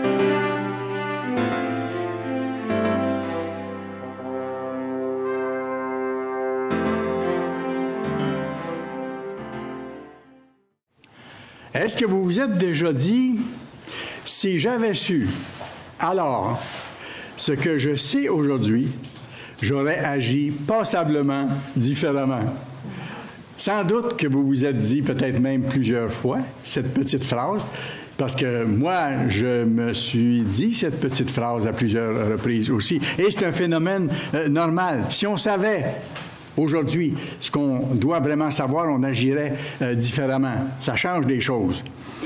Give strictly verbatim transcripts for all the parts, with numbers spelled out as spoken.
Est-ce que vous vous êtes déjà dit, si j'avais su, alors, ce que je sais aujourd'hui, j'aurais agi passablement différemment? Sans doute que vous vous êtes dit, peut-être même plusieurs fois, cette petite phrase, parce que moi, je me suis dit cette petite phrase à plusieurs reprises aussi. Et c'est un phénomène euh, normal. Si on savait aujourd'hui ce qu'on doit vraiment savoir, on agirait euh, différemment. Ça change des choses.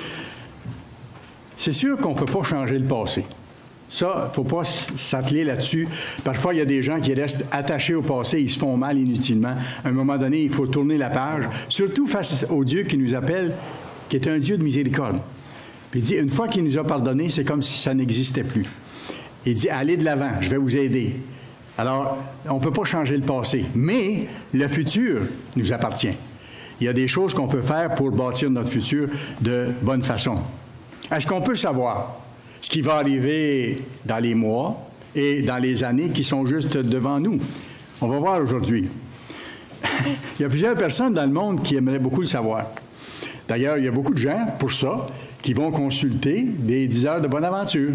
C'est sûr qu'on ne peut pas changer le passé. Ça, il ne faut pas s'atteler là-dessus. Parfois, il y a des gens qui restent attachés au passé, ils se font mal inutilement. À un moment donné, il faut tourner la page, surtout face au Dieu qui nous appelle, qui est un Dieu de miséricorde. Puis il dit, une fois qu'il nous a pardonné, c'est comme si ça n'existait plus. Il dit, allez de l'avant, je vais vous aider. Alors, on ne peut pas changer le passé, mais le futur nous appartient. Il y a des choses qu'on peut faire pour bâtir notre futur de bonne façon. Est-ce qu'on peut savoir ce qui va arriver dans les mois et dans les années qui sont juste devant nous? On va voir aujourd'hui. Il y a plusieurs personnes dans le monde qui aimeraient beaucoup le savoir. D'ailleurs, il y a beaucoup de gens, pour ça, qui vont consulter des dix heures de bonne aventure.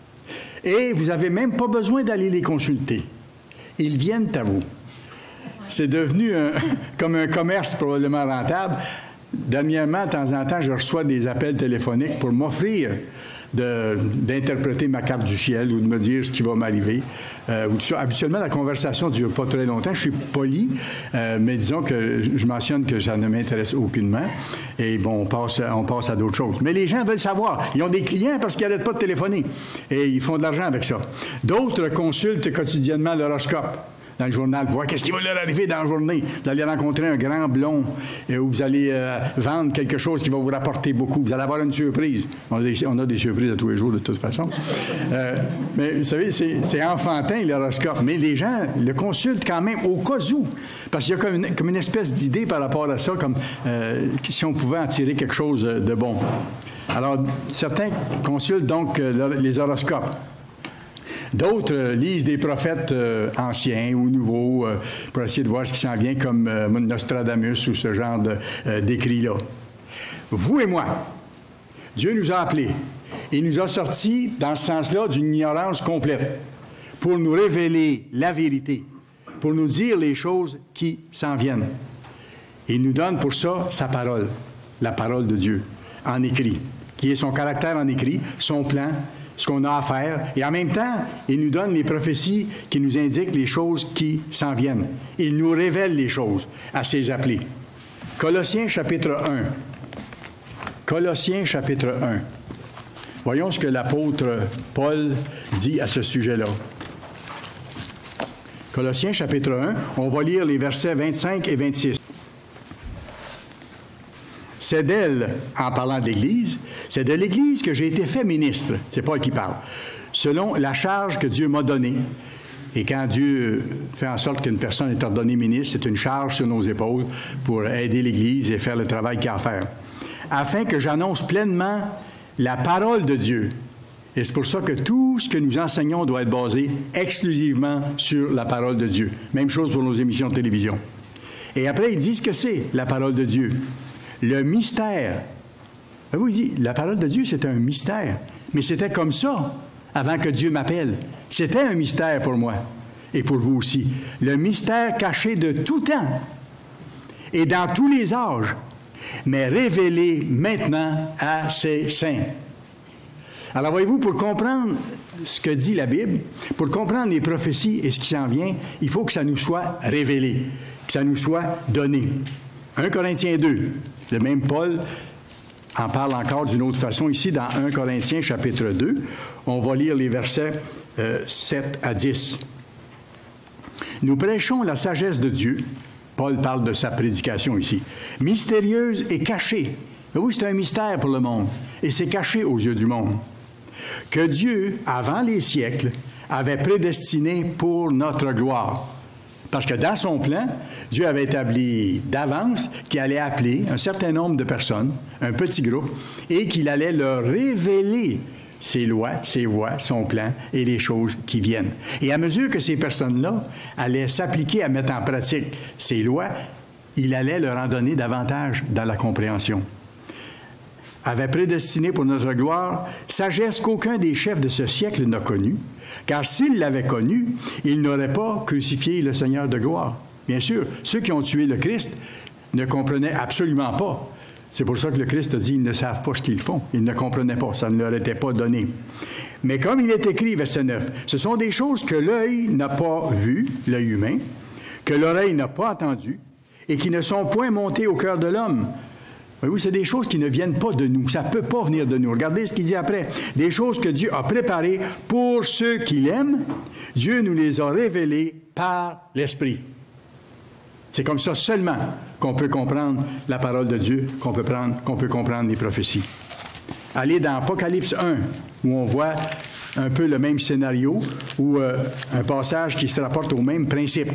Et vous n'avez même pas besoin d'aller les consulter. Ils viennent à vous. C'est devenu un, comme un commerce probablement rentable. Dernièrement, de temps en temps, je reçois des appels téléphoniques pour m'offrir de, d'interpréter ma carte du ciel ou de me dire ce qui va m'arriver. Euh, ou tout ça. Habituellement, la conversation ne dure pas très longtemps. Je suis poli, euh, mais disons que je mentionne que ça ne m'intéresse aucunement. Et bon, on passe, on passe à d'autres choses. Mais les gens veulent savoir. Ils ont des clients parce qu'ils n'arrêtent pas de téléphoner. Et ils font de l'argent avec ça. D'autres consultent quotidiennement l'horoscope dans le journal, pour voir qu'est-ce qui va leur arriver dans la journée. Vous allez rencontrer un grand blond euh, où vous allez euh, vendre quelque chose qui va vous rapporter beaucoup. Vous allez avoir une surprise. On a des, on a des surprises à tous les jours, de toute façon. Euh, mais vous savez, c'est, c'est enfantin, l'horoscope. Mais les gens le consultent quand même au cas où. Parce qu'il y a comme une, comme une espèce d'idée par rapport à ça, comme euh, si on pouvait en tirer quelque chose de bon. Alors, certains consultent donc euh, les horoscopes. D'autres lisent des prophètes euh, anciens ou nouveaux euh, pour essayer de voir ce qui s'en vient, comme euh, Nostradamus ou ce genre de, euh, d'écrits-là. Vous et moi, Dieu nous a appelés. Il nous a sortis, dans ce sens-là, d'une ignorance complète pour nous révéler la vérité, pour nous dire les choses qui s'en viennent. Il nous donne pour ça sa parole, la parole de Dieu, en écrit, qui est son caractère en écrit, son plan, ce qu'on a à faire. Et en même temps, il nous donne les prophéties qui nous indiquent les choses qui s'en viennent. Il nous révèle les choses à ses appelés. Colossiens chapitre un. Colossiens chapitre un. Voyons ce que l'apôtre Paul dit à ce sujet-là. Colossiens chapitre un, on va lire les versets vingt-cinq et vingt-six. C'est d'elle, en parlant de l'Église, c'est de l'Église que j'ai été fait ministre. C'est Paul qui parle. Selon la charge que Dieu m'a donnée. Et quand Dieu fait en sorte qu'une personne est ordonnée ministre, c'est une charge sur nos épaules pour aider l'Église et faire le travail qu'il y a à faire. Afin que j'annonce pleinement la parole de Dieu. Et c'est pour ça que tout ce que nous enseignons doit être basé exclusivement sur la parole de Dieu. Même chose pour nos émissions de télévision. Et après, il dit ce que c'est, la parole de Dieu. Le mystère. Vous, il dit, la parole de Dieu, c'est un mystère. Mais c'était comme ça avant que Dieu m'appelle. C'était un mystère pour moi et pour vous aussi. Le mystère caché de tout temps et dans tous les âges, mais révélé maintenant à ses saints. Alors, voyez-vous, pour comprendre ce que dit la Bible, pour comprendre les prophéties et ce qui s'en vient, il faut que ça nous soit révélé, que ça nous soit donné. un Corinthiens deux. Le même Paul en parle encore d'une autre façon ici dans un Corinthiens chapitre deux. On va lire les versets euh, sept à dix. Nous prêchons la sagesse de Dieu. Paul parle de sa prédication ici. Mystérieuse et cachée. Oui, c'est un mystère pour le monde. Et c'est caché aux yeux du monde. Que Dieu, avant les siècles, avait prédestiné pour notre gloire. Parce que dans son plan, Dieu avait établi d'avance qu'il allait appeler un certain nombre de personnes, un petit groupe, et qu'il allait leur révéler ses lois, ses voies, son plan et les choses qui viennent. Et à mesure que ces personnes-là allaient s'appliquer à mettre en pratique ces lois, il allait leur en donner davantage dans la compréhension. Avait prédestiné pour notre gloire, sagesse qu'aucun des chefs de ce siècle n'a connue, car s'ils l'avaient connue, ils n'auraient pas crucifié le Seigneur de gloire. Bien sûr, ceux qui ont tué le Christ ne comprenaient absolument pas. C'est pour ça que le Christ a dit, ils ne savent pas ce qu'ils font. Ils ne comprenaient pas, ça ne leur était pas donné. Mais comme il est écrit, verset neuf, ce sont des choses que l'œil n'a pas vues, l'œil humain, que l'oreille n'a pas entendues, et qui ne sont point montées au cœur de l'homme. Oui, c'est des choses qui ne viennent pas de nous. Ça ne peut pas venir de nous. Regardez ce qu'il dit après. Des choses que Dieu a préparées pour ceux qui l'aiment. Dieu nous les a révélées par l'Esprit. C'est comme ça seulement qu'on peut comprendre la parole de Dieu, qu'on peut, prendre, qu'on peut comprendre les prophéties. Allez dans Apocalypse un, où on voit un peu le même scénario, ou euh, un passage qui se rapporte au même principe,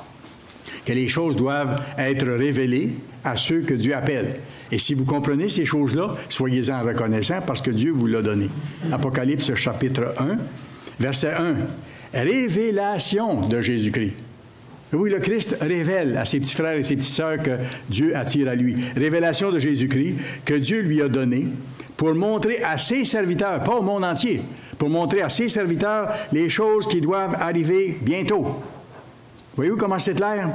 que les choses doivent être révélées à ceux que Dieu appelle. Et si vous comprenez ces choses-là, soyez-en reconnaissants parce que Dieu vous l'a donné. Apocalypse chapitre un, verset un. Révélation de Jésus-Christ. Oui, le Christ révèle à ses petits frères et ses petites sœurs que Dieu attire à lui. Révélation de Jésus-Christ que Dieu lui a donnée pour montrer à ses serviteurs, pas au monde entier, pour montrer à ses serviteurs les choses qui doivent arriver bientôt. Voyez-vous comment c'est clair?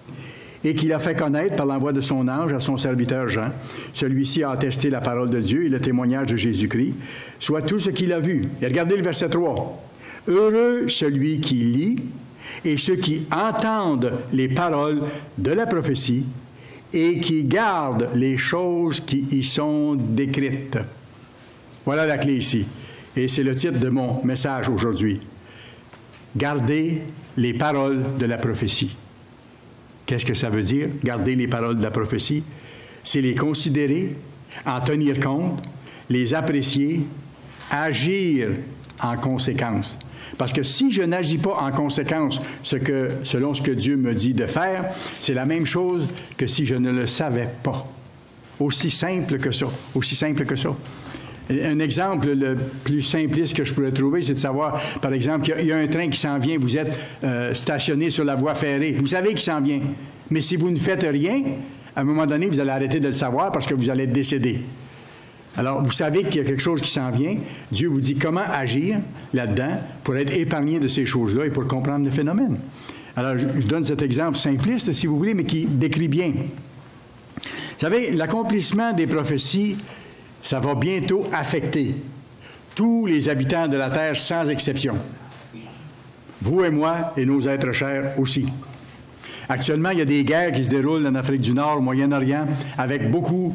Et qu'il a fait connaître par l'envoi de son ange à son serviteur Jean. Celui-ci a attesté la parole de Dieu et le témoignage de Jésus-Christ, soit tout ce qu'il a vu. Et regardez le verset trois. Heureux celui qui lit et ceux qui entendent les paroles de la prophétie et qui gardent les choses qui y sont décrites. Voilà la clé ici. Et c'est le titre de mon message aujourd'hui. Garder les paroles de la prophétie. Qu'est-ce que ça veut dire, garder les paroles de la prophétie? C'est les considérer, en tenir compte, les apprécier, agir en conséquence. Parce que si je n'agis pas en conséquence ce que, selon ce que Dieu me dit de faire, c'est la même chose que si je ne le savais pas. Aussi simple que ça. Aussi simple que ça. Un exemple le plus simpliste que je pourrais trouver, c'est de savoir, par exemple, qu'il y a un train qui s'en vient, vous êtes euh, stationné sur la voie ferrée. Vous savez qu'il s'en vient. Mais si vous ne faites rien, à un moment donné, vous allez arrêter de le savoir parce que vous allez être décédé. Alors, vous savez qu'il y a quelque chose qui s'en vient. Dieu vous dit comment agir là-dedans pour être épargné de ces choses-là et pour comprendre le phénomène. Alors, je, je donne cet exemple simpliste, si vous voulez, mais qui décrit bien. Vous savez, l'accomplissement des prophéties, ça va bientôt affecter tous les habitants de la Terre sans exception. Vous et moi et nos êtres chers aussi. Actuellement, il y a des guerres qui se déroulent en Afrique du Nord, au Moyen-Orient, avec beaucoup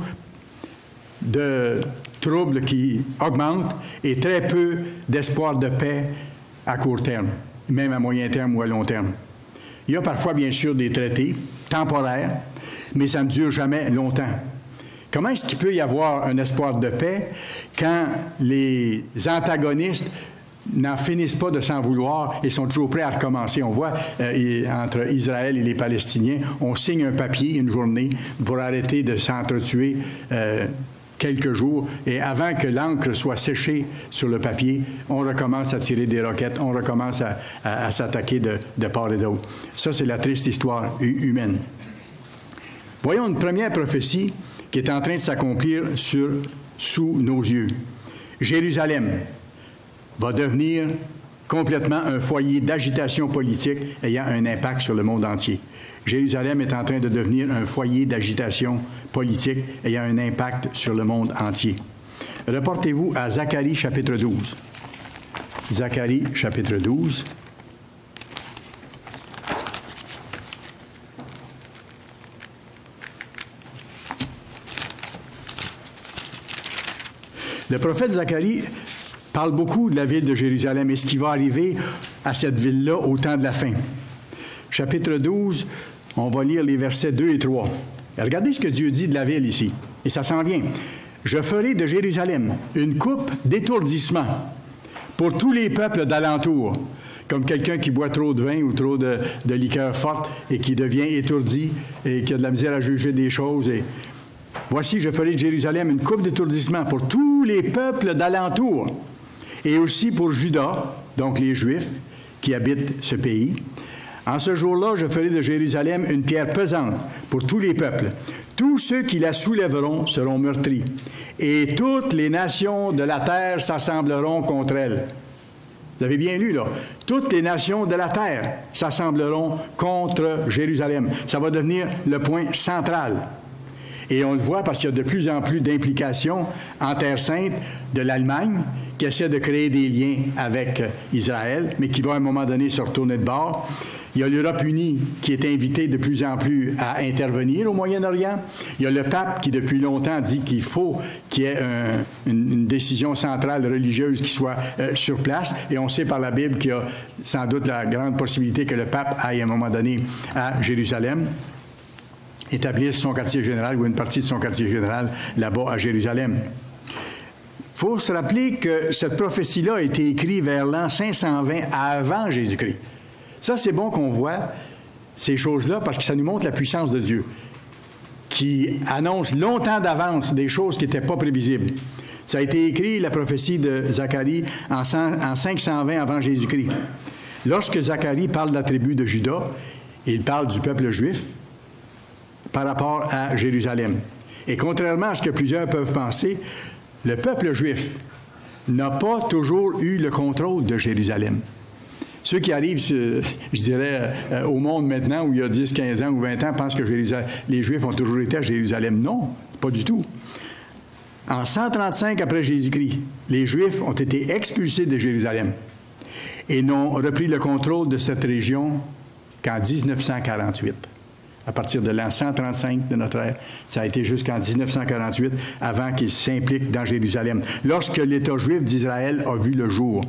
de troubles qui augmentent et très peu d'espoir de paix à court terme, même à moyen terme ou à long terme. Il y a parfois, bien sûr, des traités temporaires, mais ça ne dure jamais longtemps. Comment est-ce qu'il peut y avoir un espoir de paix quand les antagonistes n'en finissent pas de s'en vouloir et sont toujours prêts à recommencer? On voit euh, entre Israël et les Palestiniens, on signe un papier une journée pour arrêter de s'entretuer euh, quelques jours, et avant que l'encre soit séchée sur le papier, on recommence à tirer des roquettes, on recommence à, à, à s'attaquer de, de part et d'autre. Ça, c'est la triste histoire humaine. Voyons une première prophétie qui est en train de s'accomplir sur, sous nos yeux. Jérusalem va devenir complètement un foyer d'agitation politique ayant un impact sur le monde entier. Jérusalem est en train de devenir un foyer d'agitation politique ayant un impact sur le monde entier. Reportez-vous à Zacharie chapitre douze. Zacharie chapitre douze. Le prophète Zacharie parle beaucoup de la ville de Jérusalem et ce qui va arriver à cette ville-là au temps de la fin. Chapitre douze, on va lire les versets deux et trois. Et regardez ce que Dieu dit de la ville ici. Et ça s'en vient. « Je ferai de Jérusalem une coupe d'étourdissement pour tous les peuples d'alentour, comme quelqu'un qui boit trop de vin ou trop de, de liqueur forte et qui devient étourdi et qui a de la misère à juger des choses. Et voici, je ferai de Jérusalem une coupe d'étourdissement pour tous les peuples d'alentour. et aussi pour Juda, donc les Juifs qui habitent ce pays. En ce jour-là, je ferai de Jérusalem une pierre pesante pour tous les peuples. Tous ceux qui la soulèveront seront meurtris, et toutes les nations de la terre s'assembleront contre elle. Vous avez bien lu, là. Toutes les nations de la terre s'assembleront contre Jérusalem. Ça va devenir le point central. Et on le voit parce qu'il y a de plus en plus d'implications en Terre sainte de l'Allemagne qui essaie de créer des liens avec Israël, mais qui va à un moment donné se retourner de bord. Il y a l'Europe unie qui est invitée de plus en plus à intervenir au Moyen-Orient. Il y a le pape qui, depuis longtemps, dit qu'il faut qu'il y ait un, une, une décision centrale religieuse qui soit euh, sur place. Et on sait par la Bible qu'il y a sans doute la grande possibilité que le pape aille à un moment donné à Jérusalem, établir son quartier général ou une partie de son quartier général là-bas à Jérusalem. Il faut se rappeler que cette prophétie-là a été écrite vers l'an cinq cent vingt avant Jésus-Christ. Ça, c'est bon qu'on voit ces choses-là parce que ça nous montre la puissance de Dieu qui annonce longtemps d'avance des choses qui n'étaient pas prévisibles. Ça a été écrit, la prophétie de Zacharie, en cinq cent vingt avant Jésus-Christ. Lorsque Zacharie parle de la tribu de Juda, il parle du peuple juif par rapport à Jérusalem. Et contrairement à ce que plusieurs peuvent penser, le peuple juif n'a pas toujours eu le contrôle de Jérusalem. Ceux qui arrivent, je dirais, au monde maintenant, où il y a dix, quinze ans ou vingt ans, pensent que Jérusalem, les Juifs ont toujours été à Jérusalem. Non, pas du tout. En cent trente-cinq après Jésus-Christ, les Juifs ont été expulsés de Jérusalem et n'ont repris le contrôle de cette région qu'en dix-neuf cent quarante-huit. À partir de l'an cent trente-cinq de notre ère, ça a été jusqu'en dix-neuf cent quarante-huit, avant qu'ils s'impliquent dans Jérusalem, lorsque l'État juif d'Israël a vu le jour.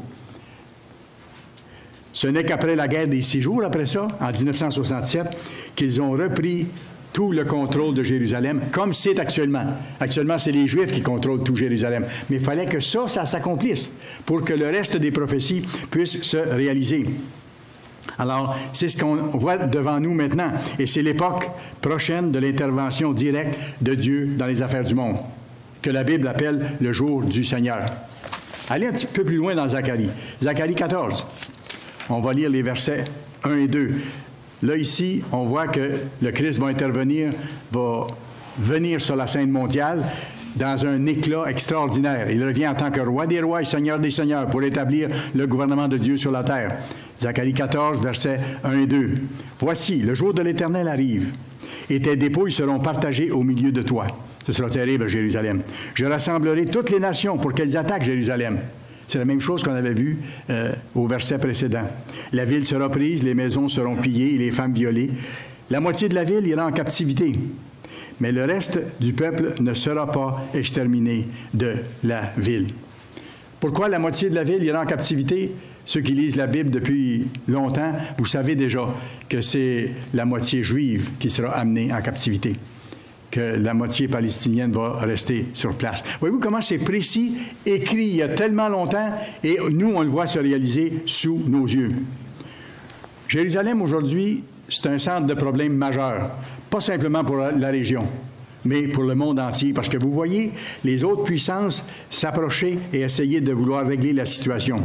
Ce n'est qu'après la guerre des six jours, après ça, en dix-neuf cent soixante-sept, qu'ils ont repris tout le contrôle de Jérusalem, comme c'est actuellement. Actuellement, c'est les Juifs qui contrôlent tout Jérusalem. Mais il fallait que ça, ça s'accomplisse pour que le reste des prophéties puissent se réaliser. Alors, c'est ce qu'on voit devant nous maintenant. Et c'est l'époque prochaine de l'intervention directe de Dieu dans les affaires du monde, que la Bible appelle le jour du Seigneur. Allez un petit peu plus loin dans Zacharie. Zacharie quatorze. On va lire les versets un et deux. Là, ici, on voit que le Christ va intervenir, va venir sur la scène mondiale dans un éclat extraordinaire. Il revient en tant que roi des rois et seigneur des seigneurs pour établir le gouvernement de Dieu sur la terre. Zacharie quatorze, versets un et deux. « Voici, le jour de l'Éternel arrive, et tes dépouilles seront partagées au milieu de toi. Ce sera terrible, Jérusalem. Je rassemblerai toutes les nations pour qu'elles attaquent Jérusalem. » C'est la même chose qu'on avait vu euh, au verset précédent. La ville sera prise, les maisons seront pillées et les femmes violées. La moitié de la ville ira en captivité, mais le reste du peuple ne sera pas exterminé de la ville. Pourquoi la moitié de la ville ira en captivité? Ceux qui lisent la Bible depuis longtemps, vous savez déjà que c'est la moitié juive qui sera amenée en captivité, que la moitié palestinienne va rester sur place. Voyez-vous comment c'est précis, écrit il y a tellement longtemps, et nous, on le voit se réaliser sous nos yeux. Jérusalem, aujourd'hui, c'est un centre de problèmes majeurs, pas simplement pour la région, mais pour le monde entier, parce que vous voyez les autres puissances s'approcher et essayer de vouloir régler la situation.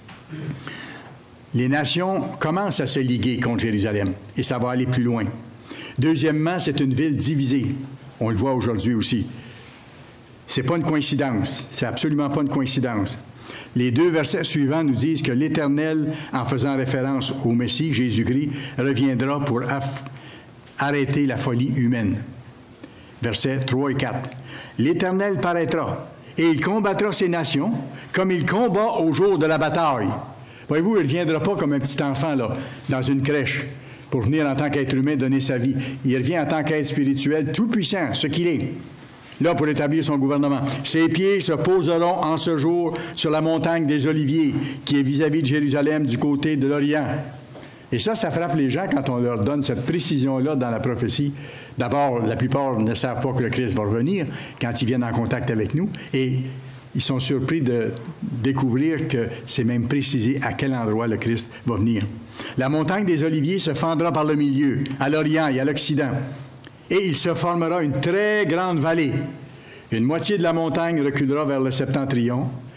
Les nations commencent à se liguer contre Jérusalem, et ça va aller plus loin. Deuxièmement, c'est une ville divisée. On le voit aujourd'hui aussi. Ce n'est pas une coïncidence. C'est absolument pas une coïncidence. Les deux versets suivants nous disent que l'Éternel, en faisant référence au Messie, Jésus-Christ, reviendra pour arrêter la folie humaine. Versets trois et quatre. L'Éternel paraîtra, et il combattra ces nations, comme il combat au jour de la bataille. Voyez-vous, il ne viendra pas comme un petit enfant, là, dans une crèche, pour venir en tant qu'être humain donner sa vie. Il revient en tant qu'être spirituel tout-puissant, ce qu'il est, là pour établir son gouvernement. Ses pieds se poseront en ce jour sur la montagne des Oliviers, qui est vis-à-vis de Jérusalem, du côté de l'Orient. Et ça, ça frappe les gens quand on leur donne cette précision-là dans la prophétie. D'abord, la plupart ne savent pas que le Christ va revenir quand ils viennent en contact avec nous, et ils sont surpris de découvrir que c'est même précisé à quel endroit le Christ va venir. La montagne des Oliviers se fendra par le milieu, à l'Orient et à l'Occident, et il se formera une très grande vallée. Une moitié de la montagne reculera vers le septentrion,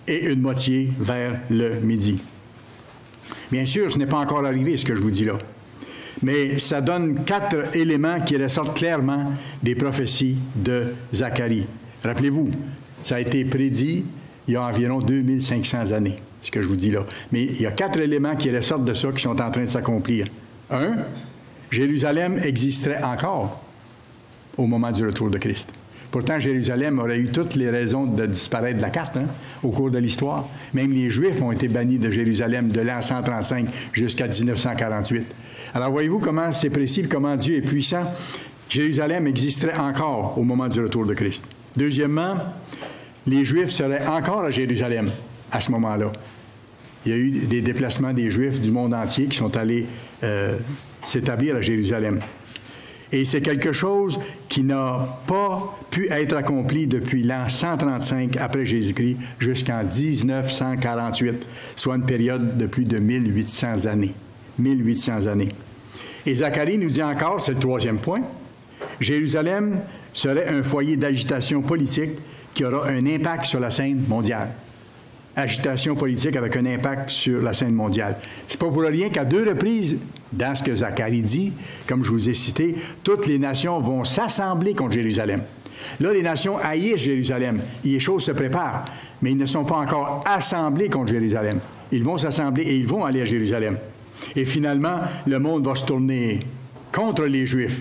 et une moitié vers le midi. Bien sûr, ce n'est pas encore arrivé, ce que je vous dis là. Mais ça donne quatre éléments qui ressortent clairement des prophéties de Zacharie. Rappelez-vous, ça a été prédit il y a environ deux mille cinq cents années, ce que je vous dis là. Mais il y a quatre éléments qui ressortent de ça qui sont en train de s'accomplir. Un, Jérusalem existerait encore au moment du retour de Christ. Pourtant, Jérusalem aurait eu toutes les raisons de disparaître de la carte hein, au cours de l'histoire. Même les Juifs ont été bannis de Jérusalem de l'an cent trente-cinq jusqu'à dix-neuf cent quarante-huit. Alors, voyez-vous comment c'est précis, comment Dieu est puissant. Jérusalem existerait encore au moment du retour de Christ. Deuxièmement, les Juifs seraient encore à Jérusalem à ce moment-là. Il y a eu des déplacements des Juifs du monde entier qui sont allés euh, s'établir à Jérusalem. Et c'est quelque chose qui n'a pas pu être accompli depuis l'an cent trente-cinq après Jésus-Christ jusqu'en dix-neuf cent quarante-huit, soit une période de plus de mille huit cents années. mille huit cents années. Et Zacharie nous dit encore, c'est le troisième point, Jérusalem serait un foyer d'agitation politique qui aura un impact sur la scène mondiale. Agitation politique avec un impact sur la scène mondiale. C'est pas pour rien qu'à deux reprises, dans ce que Zacharie dit, comme je vous ai cité, toutes les nations vont s'assembler contre Jérusalem. Là, les nations haïssent Jérusalem. Les choses se préparent, mais ils ne sont pas encore assemblés contre Jérusalem. Ils vont s'assembler et ils vont aller à Jérusalem. Et finalement, le monde va se tourner contre les Juifs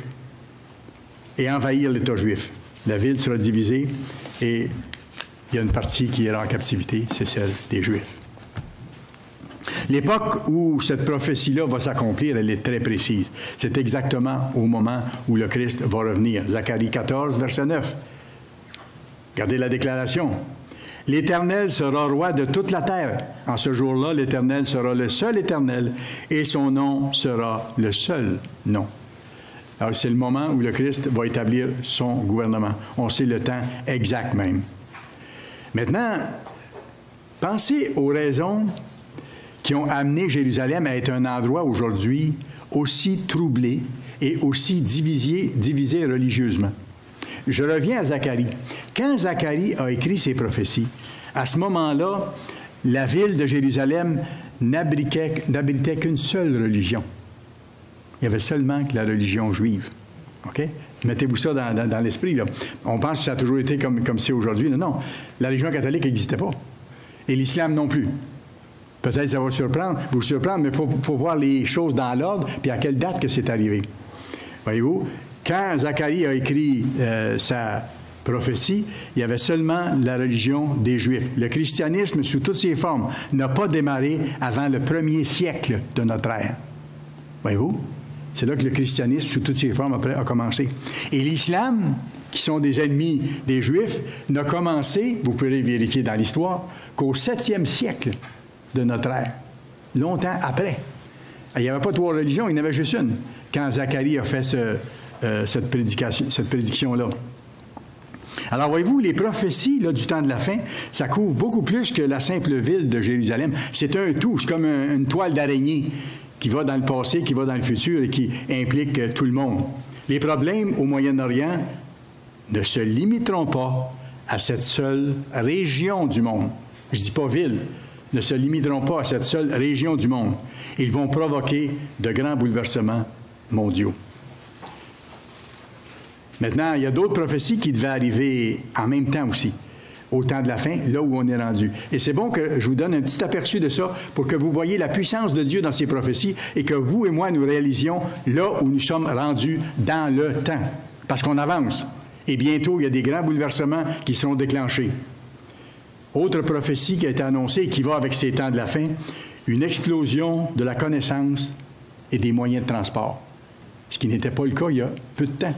et envahir l'État juif. La ville sera divisée et il y a une partie qui ira en captivité, c'est celle des Juifs. L'époque où cette prophétie-là va s'accomplir, elle est très précise. C'est exactement au moment où le Christ va revenir. Zacharie quatorze, verset neuf. Regardez la déclaration. « L'Éternel sera roi de toute la terre. En ce jour-là, l'Éternel sera le seul Éternel et son nom sera le seul nom. » Alors, c'est le moment où le Christ va établir son gouvernement. On sait le temps exact même. Maintenant, pensez aux raisons qui ont amené Jérusalem à être un endroit aujourd'hui aussi troublé et aussi divisé, divisé religieusement. Je reviens à Zacharie. Quand Zacharie a écrit ses prophéties, à ce moment-là, la ville de Jérusalem n'abritait, n'abritait qu'une seule religion. Il y avait seulement que la religion juive. OK? Mettez-vous ça dans, dans, dans l'esprit, là. On pense que ça a toujours été comme, comme c'est aujourd'hui. Non, non. La religion catholique n'existait pas. Et l'islam non plus. Peut-être ça va surprendre, vous surprendre, mais il faut, faut voir les choses dans l'ordre, puis à quelle date que c'est arrivé. Voyez-vous, quand Zacharie a écrit euh, sa prophétie, il y avait seulement la religion des Juifs. Le christianisme, sous toutes ses formes, n'a pas démarré avant le premier siècle de notre ère. Voyez-vous? C'est là que le christianisme, sous toutes ses formes, après, a commencé. Et l'islam, qui sont des ennemis des Juifs, n'a commencé, vous pourrez vérifier dans l'histoire, qu'au septième siècle de notre ère, longtemps après. Il n'y avait pas trois religions, il y en avait juste une, quand Zacharie a fait ce, euh, cette, prédication, cette prédiction-là. Alors, voyez-vous, les prophéties là, du temps de la fin, ça couvre beaucoup plus que la simple ville de Jérusalem. C'est un tout, c'est comme un, une toile d'araignée qui va dans le passé, qui va dans le futur et qui implique euh, tout le monde. Les problèmes au Moyen-Orient ne se limiteront pas à cette seule région du monde. Je ne dis pas ville, ne se limiteront pas à cette seule région du monde. Ils vont provoquer de grands bouleversements mondiaux. Maintenant, il y a d'autres prophéties qui devaient arriver en même temps aussi, au temps de la fin, là où on est rendu. Et c'est bon que je vous donne un petit aperçu de ça pour que vous voyez la puissance de Dieu dans ces prophéties et que vous et moi, nous réalisions là où nous sommes rendus dans le temps. Parce qu'on avance. Et bientôt, il y a des grands bouleversements qui seront déclenchés. Autre prophétie qui a été annoncée et qui va avec ces temps de la fin, une explosion de la connaissance et des moyens de transport. Ce qui n'était pas le cas il y a peu de temps.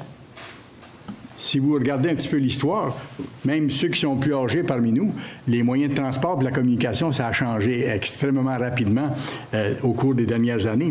Si vous regardez un petit peu l'histoire, même ceux qui sont plus âgés parmi nous, les moyens de transport et la communication, ça a changé extrêmement rapidement euh, au cours des dernières années.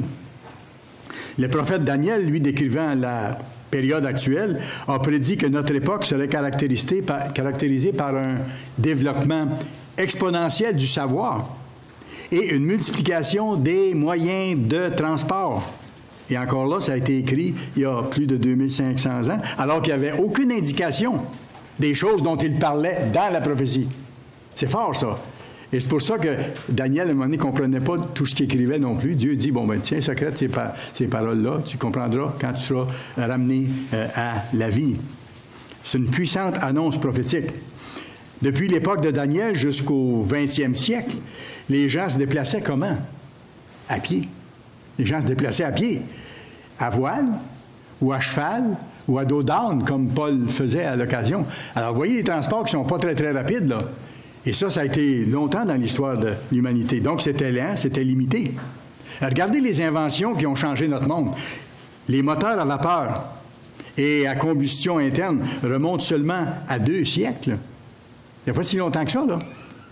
Le prophète Daniel, lui, décrivant la période actuelle, a prédit que notre époque serait caractérisée par, caractérisée par un développement exponentiel du savoir et une multiplication des moyens de transport. Et encore là, ça a été écrit il y a plus de deux mille cinq cents ans, alors qu'il n'y avait aucune indication des choses dont il parlait dans la prophétie. C'est fort, ça. Et c'est pour ça que Daniel, à un moment donné, ne comprenait pas tout ce qu'il écrivait non plus. Dieu dit, bon, ben tiens, secrète ces, pa ces paroles-là, tu comprendras quand tu seras ramené euh, à la vie. C'est une puissante annonce prophétique. Depuis l'époque de Daniel jusqu'au vingtième siècle, les gens se déplaçaient comment? À pied. Les gens se déplaçaient à pied, à voile, ou à cheval, ou à dos d'âne, comme Paul faisait à l'occasion. Alors, vous voyez les transports qui ne sont pas très, très rapides, là. Et ça, ça a été longtemps dans l'histoire de l'humanité. Donc, c'était lent, c'était limité. Regardez les inventions qui ont changé notre monde. Les moteurs à vapeur et à combustion interne remontent seulement à deux siècles. Il n'y a pas si longtemps que ça, là.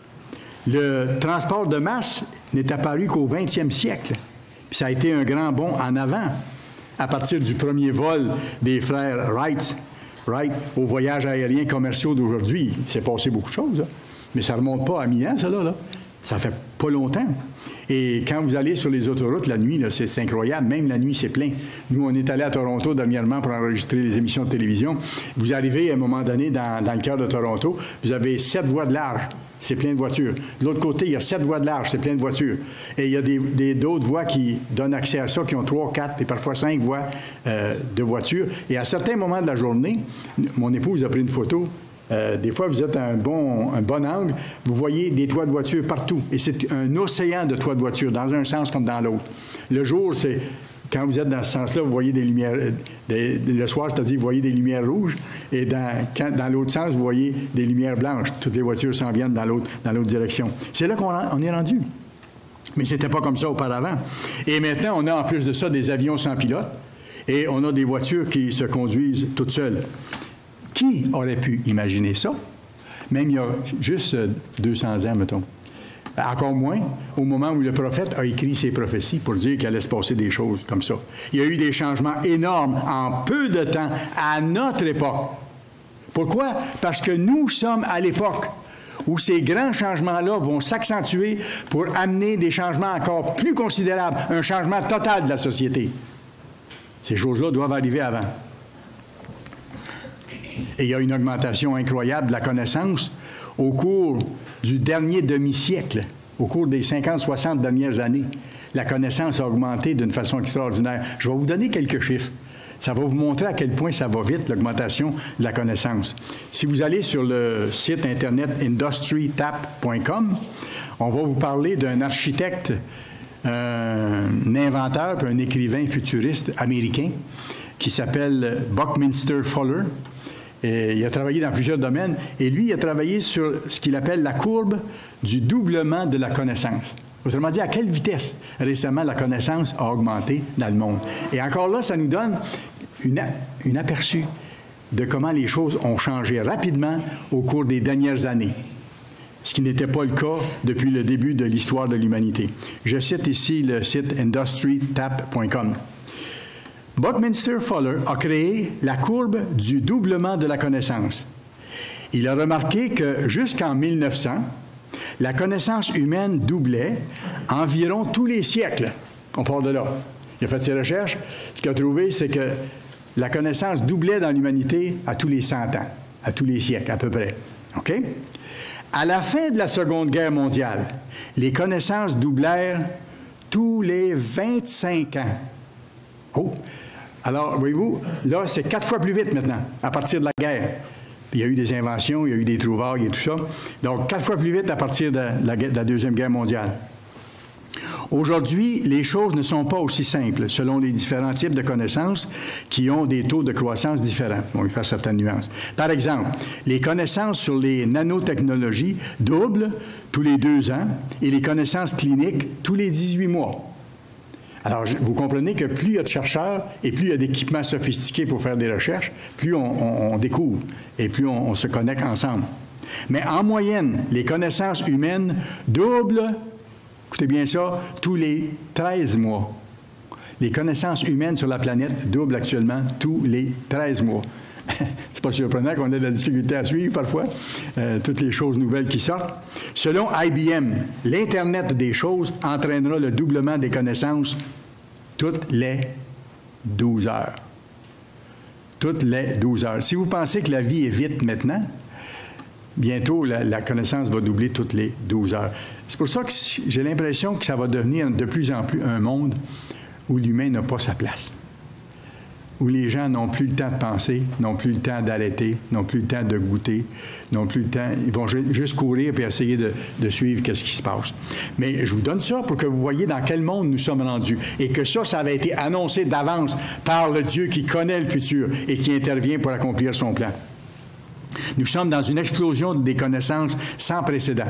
Le transport de masse n'est apparu qu'au vingtième siècle. Puis ça a été un grand bond en avant, à partir du premier vol des frères Wright, Wright aux voyages aériens commerciaux d'aujourd'hui. Il s'est passé beaucoup de choses, là. Mais ça ne remonte pas à mille ans, ça, là, là. Ça fait pas longtemps. Et quand vous allez sur les autoroutes la nuit, c'est incroyable. Même la nuit, c'est plein. Nous, on est allé à Toronto dernièrement pour enregistrer les émissions de télévision. Vous arrivez à un moment donné dans, dans le cœur de Toronto, vous avez sept voies de large. C'est plein de voitures. De l'autre côté, il y a sept voies de large, c'est plein de voitures. Et il y a des, des, d'autres voies qui donnent accès à ça, qui ont trois, quatre et parfois cinq voies euh, de voitures. Et à certains moments de la journée, mon épouse a pris une photo. Euh, des fois, vous êtes à un bon, un bon angle, vous voyez des toits de voiture partout. Et c'est un océan de toits de voiture, dans un sens comme dans l'autre. Le jour, c'est... Quand vous êtes dans ce sens-là, vous voyez des lumières... Des, le soir, c'est-à-dire, vous voyez des lumières rouges. Et dans, quand, dans l'autre sens, vous voyez des lumières blanches. Toutes les voitures s'en viennent dans l'autre, dans l'autre direction. C'est là qu'on on est rendu. Mais c'était pas comme ça auparavant. Et maintenant, on a en plus de ça des avions sans pilote. Et on a des voitures qui se conduisent toutes seules. Qui aurait pu imaginer ça? Même il y a juste deux cents ans, mettons. Encore moins au moment où le prophète a écrit ses prophéties pour dire qu'il allait se passer des choses comme ça. Il y a eu des changements énormes en peu de temps à notre époque. Pourquoi? Parce que nous sommes à l'époque où ces grands changements-là vont s'accentuer pour amener des changements encore plus considérables, un changement total de la société. Ces choses-là doivent arriver avant. Et il y a une augmentation incroyable de la connaissance au cours du dernier demi-siècle, au cours des cinquante soixante dernières années. La connaissance a augmenté d'une façon extraordinaire. Je vais vous donner quelques chiffres. Ça va vous montrer à quel point ça va vite, l'augmentation de la connaissance. Si vous allez sur le site Internet industry tap point com, on va vous parler d'un architecte, un inventeur, puis un écrivain futuriste américain qui s'appelle Buckminster Fuller. Et il a travaillé dans plusieurs domaines. Et lui, il a travaillé sur ce qu'il appelle la courbe du doublement de la connaissance. Autrement dit, à quelle vitesse récemment la connaissance a augmenté dans le monde. Et encore là, ça nous donne une, une aperçu de comment les choses ont changé rapidement au cours des dernières années. Ce qui n'était pas le cas depuis le début de l'histoire de l'humanité. Je cite ici le site industry tap point com. Buckminster Fuller a créé la courbe du doublement de la connaissance. Il a remarqué que jusqu'en mille neuf cents, la connaissance humaine doublait environ tous les siècles. On part de là. Il a fait ses recherches. Ce qu'il a trouvé, c'est que la connaissance doublait dans l'humanité à tous les cent ans, à tous les siècles à peu près. OK? À la fin de la Seconde Guerre mondiale, les connaissances doublèrent tous les vingt-cinq ans. Oh! Alors, voyez-vous, là, c'est quatre fois plus vite maintenant, à partir de la guerre. Puis, il y a eu des inventions, il y a eu des trouvailles et tout ça. Donc, quatre fois plus vite à partir de la, de la Deuxième Guerre mondiale. Aujourd'hui, les choses ne sont pas aussi simples, selon les différents types de connaissances qui ont des taux de croissance différents. On va faire certaines nuances. Par exemple, les connaissances sur les nanotechnologies doublent tous les deux ans et les connaissances cliniques tous les dix-huit mois. Alors, vous comprenez que plus il y a de chercheurs et plus il y a d'équipements sophistiqués pour faire des recherches, plus on, on, on découvre et plus on, on se connecte ensemble. Mais en moyenne, les connaissances humaines doublent, écoutez bien ça, tous les treize mois. Les connaissances humaines sur la planète doublent actuellement tous les treize mois. C'est pas surprenant qu'on ait de la difficulté à suivre parfois, euh, toutes les choses nouvelles qui sortent. Selon I B M, l'Internet des choses entraînera le doublement des connaissances toutes les douze heures. Toutes les douze heures. Si vous pensez que la vie est vite maintenant, bientôt, la, la connaissance va doubler toutes les douze heures. C'est pour ça que j'ai l'impression que ça va devenir de plus en plus un monde où l'humain n'a pas sa place. Où les gens n'ont plus le temps de penser, n'ont plus le temps d'arrêter, n'ont plus le temps de goûter, n'ont plus le temps... Ils vont juste courir et essayer de, de suivre ce qui se passe. Mais je vous donne ça pour que vous voyez dans quel monde nous sommes rendus. Et que ça, ça avait été annoncé d'avance par le Dieu qui connaît le futur et qui intervient pour accomplir son plan. Nous sommes dans une explosion des connaissances sans précédent.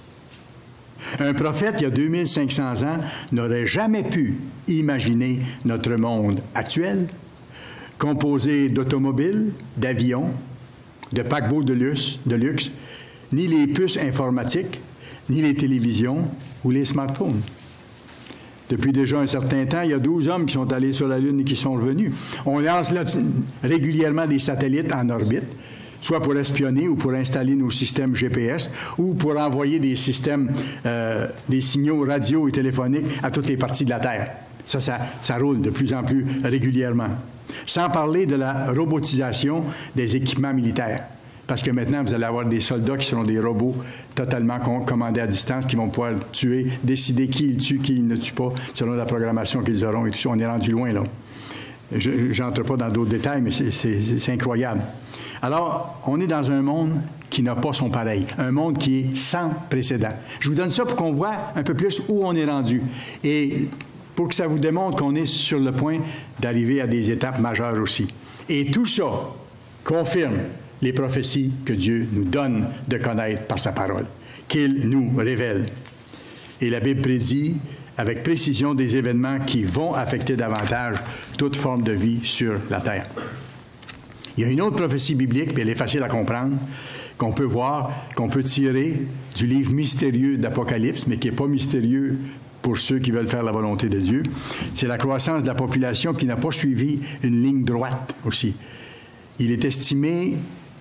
Un prophète, il y a deux mille cinq cents ans, n'aurait jamais pu imaginer notre monde actuel, composé d'automobiles, d'avions, de paquebots de luxe, de luxe, ni les puces informatiques, ni les télévisions ou les smartphones. Depuis déjà un certain temps, il y a douze hommes qui sont allés sur la Lune et qui sont revenus. On lance là régulièrement des satellites en orbite, soit pour espionner ou pour installer nos systèmes G P S ou pour envoyer des systèmes, euh, des signaux radio et téléphoniques à toutes les parties de la Terre. Ça, ça, ça roule de plus en plus régulièrement. Sans parler de la robotisation des équipements militaires. Parce que maintenant, vous allez avoir des soldats qui seront des robots totalement commandés à distance, qui vont pouvoir tuer, décider qui ils tuent, qui ils ne tuent pas, selon la programmation qu'ils auront. Et tout ça, on est rendu loin, là. Je n'entre pas dans d'autres détails, mais c'est incroyable. Alors, on est dans un monde qui n'a pas son pareil, un monde qui est sans précédent. Je vous donne ça pour qu'on voit un peu plus où on est rendu. Et pour que ça vous démontre qu'on est sur le point d'arriver à des étapes majeures aussi. Et tout ça confirme les prophéties que Dieu nous donne de connaître par sa parole, qu'il nous révèle. Et la Bible prédit avec précision des événements qui vont affecter davantage toute forme de vie sur la terre. Il y a une autre prophétie biblique, puis elle est facile à comprendre, qu'on peut voir, qu'on peut tirer du livre mystérieux d'Apocalypse, mais qui n'est pas mystérieux pour ceux qui veulent faire la volonté de Dieu. C'est la croissance de la population qui n'a pas suivi une ligne droite aussi. Il est estimé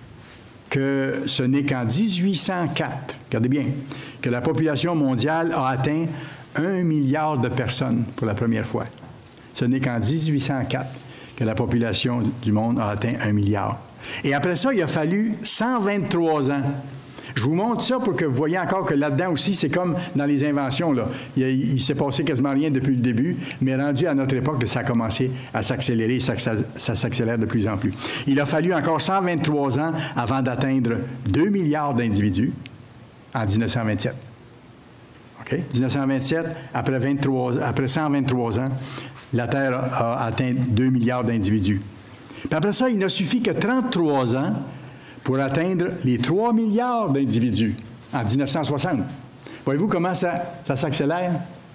que ce n'est qu'en dix-huit cent quatre, regardez bien, que la population mondiale a atteint un milliard de personnes pour la première fois. Ce n'est qu'en dix-huit cent quatre que la population du monde a atteint un milliard. Et après ça, il a fallu cent vingt-trois ans. Je vous montre ça pour que vous voyez encore que là-dedans aussi, c'est comme dans les inventions, là. Il, il, il s'est passé quasiment rien depuis le début, mais rendu à notre époque, ça a commencé à s'accélérer, ça, ça, ça s'accélère de plus en plus. Il a fallu encore cent vingt-trois ans avant d'atteindre deux milliards d'individus en dix-neuf cent vingt-sept. OK? dix-neuf cent vingt-sept, après, vingt-trois, après cent vingt-trois ans, la Terre a, a atteint deux milliards d'individus. Puis après ça, il n'a suffi que trente-trois ans pour atteindre les trois milliards d'individus en dix-neuf cent soixante. Voyez-vous comment ça, ça s'accélère?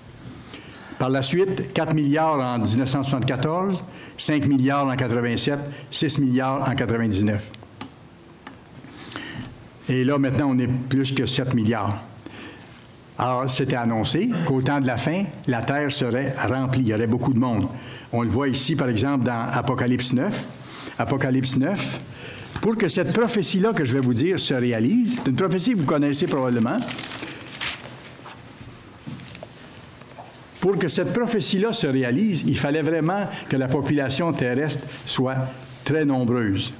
Par la suite, quatre milliards en dix-neuf cent soixante-quatorze, cinq milliards en quatre-vingt-sept, six milliards en quatre-vingt-dix-neuf. Et là, maintenant, on est plus que sept milliards. Alors, c'était annoncé qu'au temps de la fin, la Terre serait remplie. Il y aurait beaucoup de monde. On le voit ici, par exemple, dans Apocalypse neuf. Apocalypse neuf. Pour que cette prophétie-là que je vais vous dire se réalise, c'est une prophétie que vous connaissez probablement. Pour que cette prophétie-là se réalise, il fallait vraiment que la population terrestre soit très nombreuse.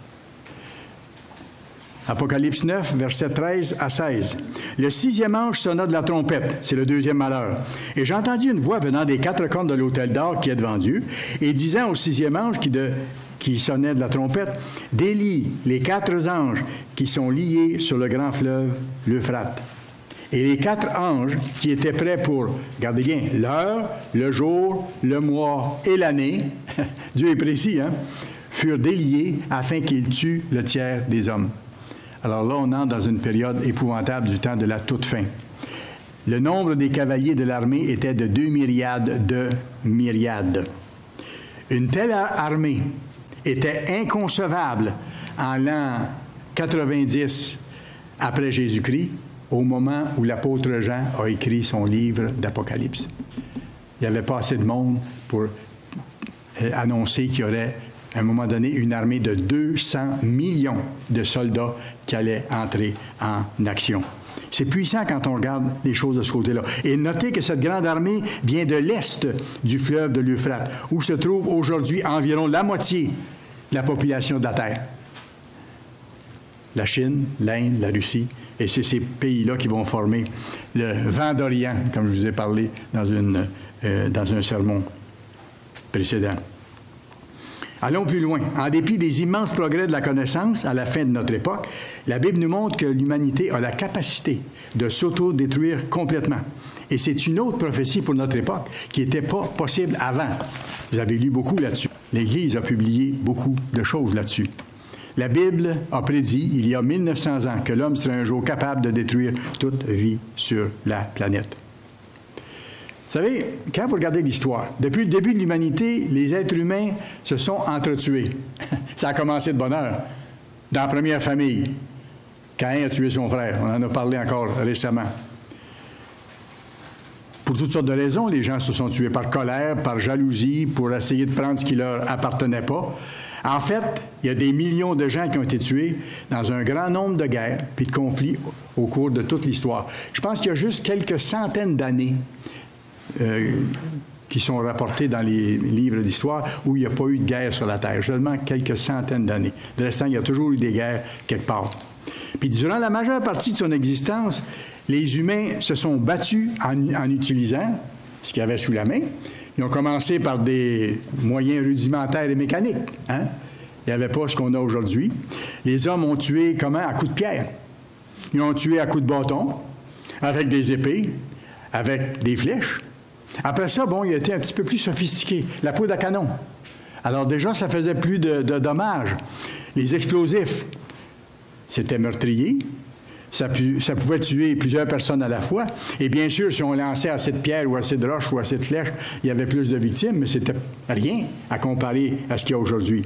Apocalypse neuf, versets treize à seize. Le sixième ange sonna de la trompette, c'est le deuxième malheur. Et j'entendis une voix venant des quatre cornes de l'autel d'or qui est devant Dieu, et disant au sixième ange qui, de, qui sonnait de la trompette, « Délie les quatre anges qui sont liés sur le grand fleuve, l'Euphrate. » Et les quatre anges qui étaient prêts pour, regardez bien, l'heure, le jour, le mois et l'année, Dieu est précis, hein, furent déliés afin qu'ils tuent le tiers des hommes. Alors là, on entre dans une période épouvantable du temps de la toute fin. Le nombre des cavaliers de l'armée était de deux myriades de myriades. Une telle armée était inconcevable en l'an quatre-vingt-dix après Jésus-Christ, au moment où l'apôtre Jean a écrit son livre d'Apocalypse. Il n'y avait pas assez de monde pour annoncer qu'il y aurait à un moment donné, une armée de deux cents millions de soldats qui allaient entrer en action. C'est puissant quand on regarde les choses de ce côté-là. Et notez que cette grande armée vient de l'est du fleuve de l'Euphrate, où se trouve aujourd'hui environ la moitié de la population de la Terre. la Chine, l'Inde, la Russie. Et c'est ces pays-là qui vont former le vent d'Orient, comme je vous ai parlé dans, une, euh, dans un sermon précédent. Allons plus loin. En dépit des immenses progrès de la connaissance à la fin de notre époque, la Bible nous montre que l'humanité a la capacité de s'auto-détruire complètement. Et c'est une autre prophétie pour notre époque qui n'était pas possible avant. Vous avez lu beaucoup là-dessus. L'Église a publié beaucoup de choses là-dessus. La Bible a prédit, il y a mille neuf cents ans, que l'homme serait un jour capable de détruire toute vie sur la planète. Vous savez, quand vous regardez l'histoire, depuis le début de l'humanité, les êtres humains se sont entretués. Ça a commencé de bonne heure, dans la première famille. Caïn a tué son frère. On en a parlé encore récemment. Pour toutes sortes de raisons, les gens se sont tués par colère, par jalousie, pour essayer de prendre ce qui leur appartenait pas. En fait, il y a des millions de gens qui ont été tués dans un grand nombre de guerres puis de conflits au cours de toute l'histoire. Je pense qu'il y a juste quelques centaines d'années euh, qui sont rapportées dans les livres d'histoire où il n'y a pas eu de guerre sur la Terre. Seulement quelques centaines d'années. De restant, il y a toujours eu des guerres quelque part. Puis durant la majeure partie de son existence, les humains se sont battus en, en utilisant ce qu'il y avait sous la main. Ils ont commencé par des moyens rudimentaires et mécaniques. Hein? Il n'y avait pas ce qu'on a aujourd'hui. Les hommes ont tué comment? À coups de pierre. Ils ont tué à coups de bâton, avec des épées, avec des flèches. Après ça, bon, il a été un petit peu plus sophistiqué. La poudre à canon. Alors déjà, ça faisait plus de, de dommages. Les explosifs, c'était meurtrier. Ça, pu, ça pouvait tuer plusieurs personnes à la fois. Et bien sûr, si on lançait assez de pierres ou assez de roches ou assez de flèches, il y avait plus de victimes, mais c'était rien à comparer à ce qu'il y a aujourd'hui.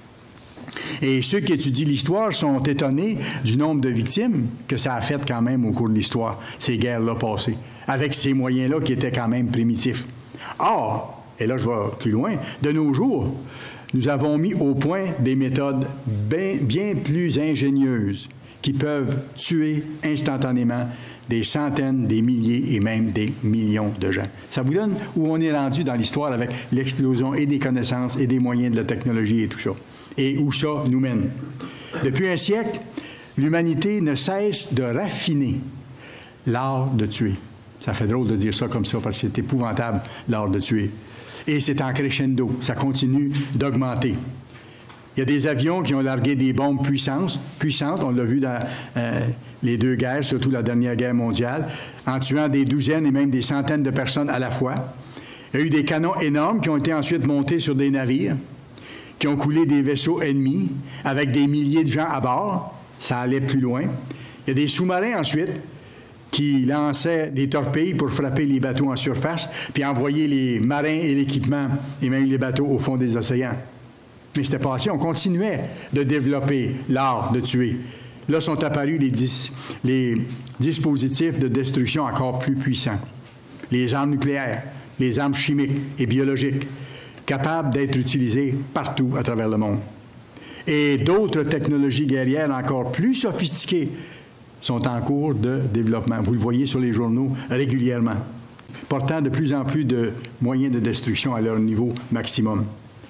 Et ceux qui étudient l'histoire sont étonnés du nombre de victimes que ça a fait quand même au cours de l'histoire, ces guerres-là passées, avec ces moyens-là qui étaient quand même primitifs. Or, et là je vais plus loin, de nos jours, nous avons mis au point des méthodes bien, bien plus ingénieuses qui peuvent tuer instantanément des centaines, des milliers et même des millions de gens. Ça vous donne où on est rendu dans l'histoire avec l'explosion et des connaissances et des moyens de la technologie et tout ça. Et où ça nous mène. Depuis un siècle, l'humanité ne cesse de raffiner l'art de tuer. Ça fait drôle de dire ça comme ça parce que c'est épouvantable, l'art de tuer. Et c'est en crescendo. Ça continue d'augmenter. Il y a des avions qui ont largué des bombes puissantes, puissantes, on l'a vu dans euh, les deux guerres, surtout la dernière guerre mondiale, en tuant des douzaines et même des centaines de personnes à la fois. Il y a eu des canons énormes qui ont été ensuite montés sur des navires, qui ont coulé des vaisseaux ennemis avec des milliers de gens à bord. Ça allait plus loin. Il y a des sous-marins ensuite qui lançaient des torpilles pour frapper les bateaux en surface, puis envoyer les marins et l'équipement, et même les bateaux au fond des océans. Mais c'était passé, on continuait de développer l'art de tuer. Là sont apparus les, dis, les dispositifs de destruction encore plus puissants. Les armes nucléaires, les armes chimiques et biologiques, capables d'être utilisées partout à travers le monde. Et d'autres technologies guerrières encore plus sophistiquées sont en cours de développement. Vous le voyez sur les journaux régulièrement, portant de plus en plus de moyens de destruction à leur niveau maximum.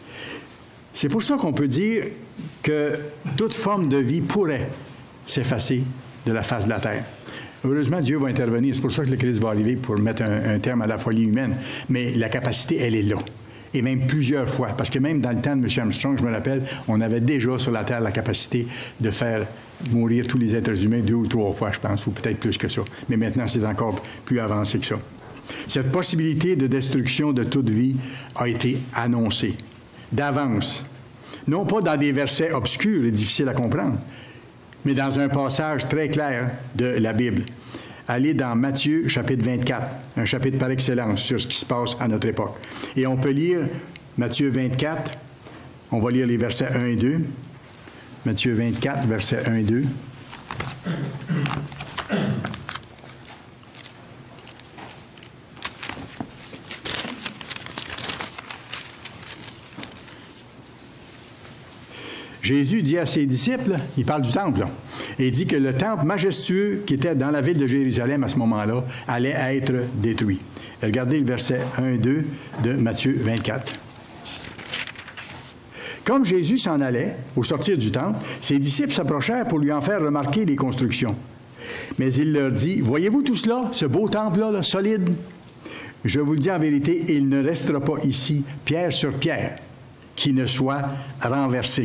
C'est pour ça qu'on peut dire que toute forme de vie pourrait s'effacer de la face de la Terre. Heureusement, Dieu va intervenir. C'est pour ça que le Christ va arriver pour mettre un, un terme à la folie humaine. Mais la capacité, elle est là. Et même plusieurs fois. Parce que même dans le temps de M. Armstrong, je me rappelle, on avait déjà sur la Terre la capacité de faire mourir tous les êtres humains deux ou trois fois, je pense, ou peut-être plus que ça. Mais maintenant, c'est encore plus avancé que ça. Cette possibilité de destruction de toute vie a été annoncée d'avance. Non pas dans des versets obscurs et difficiles à comprendre, mais dans un passage très clair de la Bible. Allez dans Matthieu, chapitre vingt-quatre, un chapitre par excellence sur ce qui se passe à notre époque. Et on peut lire Matthieu vingt-quatre, on va lire les versets un et deux. Matthieu vingt-quatre, versets un et deux. Jésus dit à ses disciples, il parle du temple, là, et il dit que le temple majestueux qui était dans la ville de Jérusalem à ce moment-là allait être détruit. Et regardez le verset un et deux de Matthieu vingt-quatre. « Comme Jésus s'en allait, au sortir du temple, ses disciples s'approchèrent pour lui en faire remarquer les constructions. Mais il leur dit, « Voyez-vous tout cela, ce beau temple-là, là, solide? Je vous le dis en vérité, il ne restera pas ici, pierre sur pierre, qui ne soit renversé. »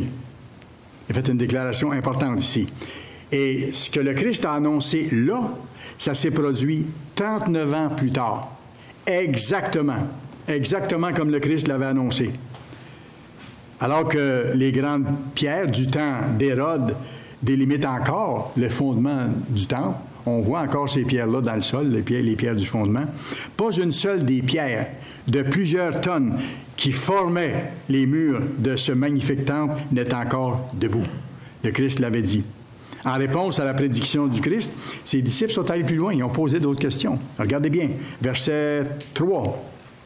Il a fait une déclaration importante ici. Et ce que le Christ a annoncé là, ça s'est produit trente-neuf ans plus tard. Exactement. Exactement comme le Christ l'avait annoncé. Alors que les grandes pierres du temps d'Hérode délimitent encore le fondement du temple, on voit encore ces pierres-là dans le sol, les pierres, les pierres du fondement. Pas une seule des pierres de plusieurs tonnes qui formaient les murs de ce magnifique temple n'est encore debout. Le Christ l'avait dit. En réponse à la prédiction du Christ, ses disciples sont allés plus loin, ils ont posé d'autres questions. Regardez bien, verset trois.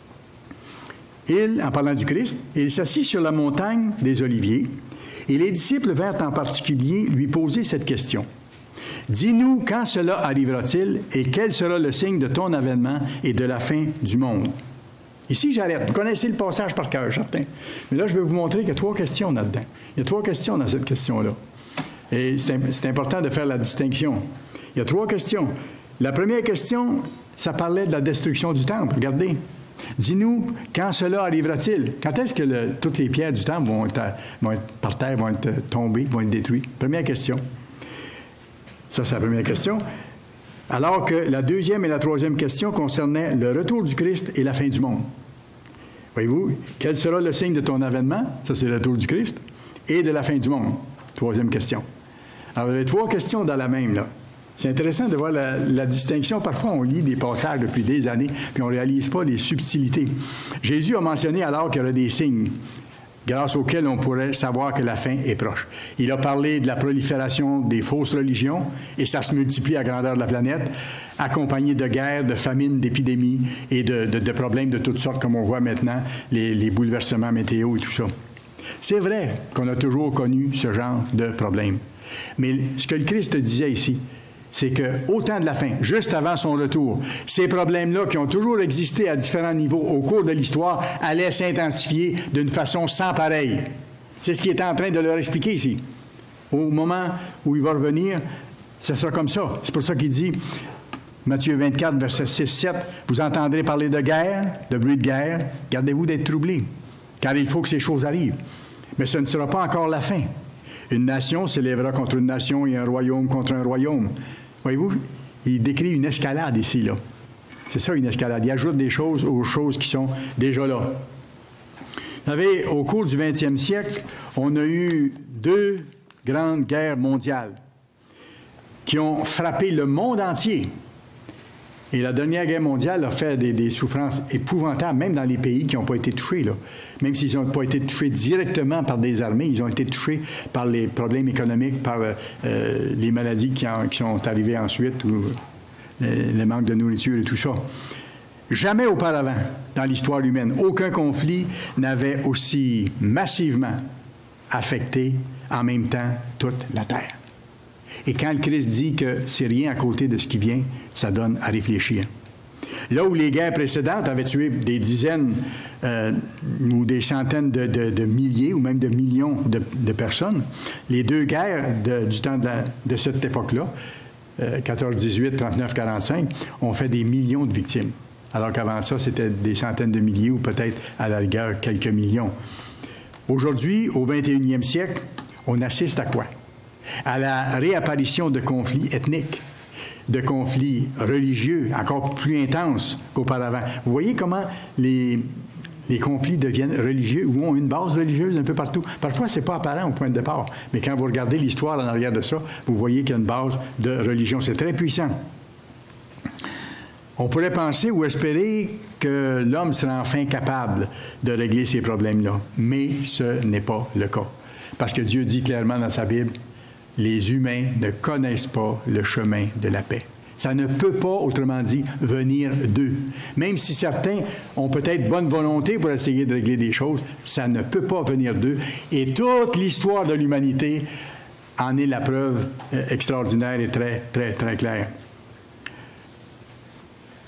Il, en parlant du Christ, il s'assit sur la montagne des Oliviers, et les disciples vinrent en particulier lui poser cette question. « Dis-nous quand cela arrivera-t-il et quel sera le signe de ton avènement et de la fin du monde? » Ici, j'arrête. Vous connaissez le passage par cœur, certain. Mais là, je vais vous montrer qu'il y a trois questions là-dedans. Il y a trois questions dans cette question-là. Et c'est important de faire la distinction. Il y a trois questions. La première question, ça parlait de la destruction du temple. Regardez. Dis-nous, quand cela arrivera-t-il? Quand est-ce que le, toutes les pierres du temple vont être, vont être par terre, vont être tombées, vont être détruites? Première question. Ça, c'est la première question. Alors que la deuxième et la troisième question concernaient le retour du Christ et la fin du monde. Voyez-vous, quel sera le signe de ton avènement? Ça, c'est le retour du Christ. Et de la fin du monde. Troisième question. Alors, il y avait trois questions dans la même, là. C'est intéressant de voir la, la distinction. Parfois, on lit des passages depuis des années, puis on ne réalise pas les subtilités. Jésus a mentionné alors qu'il y aurait des signes grâce auxquels on pourrait savoir que la fin est proche. Il a parlé de la prolifération des fausses religions, et ça se multiplie à grandeur de la planète, accompagné de guerres, de famines, d'épidémies et de, de, de problèmes de toutes sortes, comme on voit maintenant, les, les bouleversements météo et tout ça. C'est vrai qu'on a toujours connu ce genre de problème. Mais ce que le Christ disait ici, c'est qu'au temps de la fin, juste avant son retour, ces problèmes-là qui ont toujours existé à différents niveaux au cours de l'histoire allaient s'intensifier d'une façon sans pareille. C'est ce qu'il est en train de leur expliquer ici. Au moment où il va revenir, ce sera comme ça. C'est pour ça qu'il dit, Matthieu vingt-quatre, versets six sept, « Vous entendrez parler de guerre, de bruit de guerre. Gardez-vous d'être troublés, car il faut que ces choses arrivent. Mais ce ne sera pas encore la fin. Une nation s'élèvera contre une nation et un royaume contre un royaume. » Voyez-vous, il décrit une escalade ici, là. C'est ça, une escalade. Il ajoute des choses aux choses qui sont déjà là. Vous savez, au cours du vingtième siècle, on a eu deux grandes guerres mondiales qui ont frappé le monde entier. Et la dernière guerre mondiale a fait des, des souffrances épouvantables, même dans les pays qui n'ont pas été touchés, là. Même s'ils n'ont pas été touchés directement par des armées, ils ont été touchés par les problèmes économiques, par euh, les maladies qui, en, qui sont arrivées ensuite, ou euh, le manque de nourriture et tout ça. Jamais auparavant, dans l'histoire humaine, aucun conflit n'avait aussi massivement affecté en même temps toute la Terre. Et quand le Christ dit que c'est rien à côté de ce qui vient, ça donne à réfléchir. Là où les guerres précédentes avaient tué des dizaines euh, ou des centaines de, de, de milliers ou même de millions de, de personnes, les deux guerres de, du temps de, la, de cette époque-là, euh, quatorze dix-huit, trente-neuf quarante-cinq, ont fait des millions de victimes. Alors qu'avant ça, c'était des centaines de milliers ou peut-être à la rigueur quelques millions. Aujourd'hui, au vingt et unième siècle, on assiste à quoi? À la réapparition de conflits ethniques, de conflits religieux encore plus intenses qu'auparavant. Vous voyez comment les, les conflits deviennent religieux ou ont une base religieuse un peu partout. Parfois, ce n'est pas apparent au point de départ, mais quand vous regardez l'histoire en arrière de ça, vous voyez qu'il y a une base de religion. C'est très puissant. On pourrait penser ou espérer que l'homme sera enfin capable de régler ces problèmes-là, mais ce n'est pas le cas. Parce que Dieu dit clairement dans sa Bible, les humains ne connaissent pas le chemin de la paix. Ça ne peut pas, autrement dit, venir d'eux. Même si certains ont peut-être bonne volonté pour essayer de régler des choses, ça ne peut pas venir d'eux. Et toute l'histoire de l'humanité en est la preuve extraordinaire et très, très, très claire.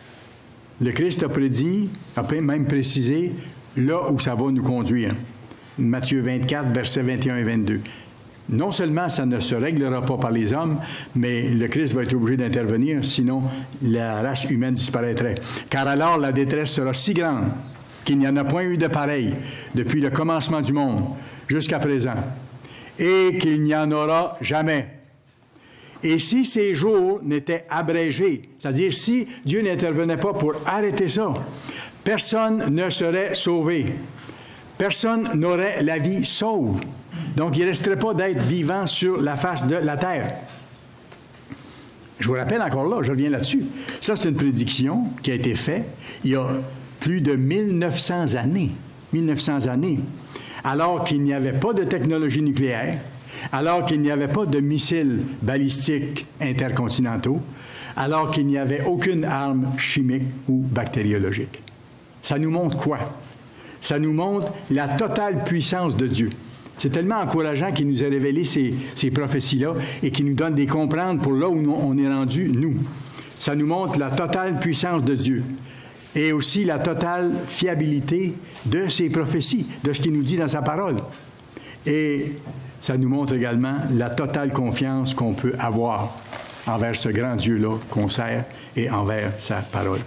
Le Christ a prédit, a même précisé, là où ça va nous conduire. Matthieu vingt-quatre, versets vingt et un et vingt-deux. Non seulement ça ne se réglera pas par les hommes, mais le Christ va être obligé d'intervenir, sinon la race humaine disparaîtrait. Car alors la détresse sera si grande qu'il n'y en a point eu de pareil depuis le commencement du monde jusqu'à présent, et qu'il n'y en aura jamais. Et si ces jours n'étaient abrégés, c'est-à-dire si Dieu n'intervenait pas pour arrêter ça, personne ne serait sauvé. Personne n'aurait la vie sauve. Donc, il ne resterait pas d'être vivant sur la face de la terre. Je vous rappelle encore là, je reviens là-dessus. Ça, c'est une prédiction qui a été faite il y a plus de mille neuf cents années. mille neuf cents années. Alors qu'il n'y avait pas de technologie nucléaire, alors qu'il n'y avait pas de missiles balistiques intercontinentaux, alors qu'il n'y avait aucune arme chimique ou bactériologique. Ça nous montre quoi? Ça nous montre la totale puissance de Dieu. C'est tellement encourageant qu'il nous ait révélé ces, ces prophéties-là et qu'il nous donne des comprendre pour là où nous, on est rendu, nous. Ça nous montre la totale puissance de Dieu et aussi la totale fiabilité de ses prophéties, de ce qu'il nous dit dans sa parole. Et ça nous montre également la totale confiance qu'on peut avoir envers ce grand Dieu-là qu'on sert et envers sa parole.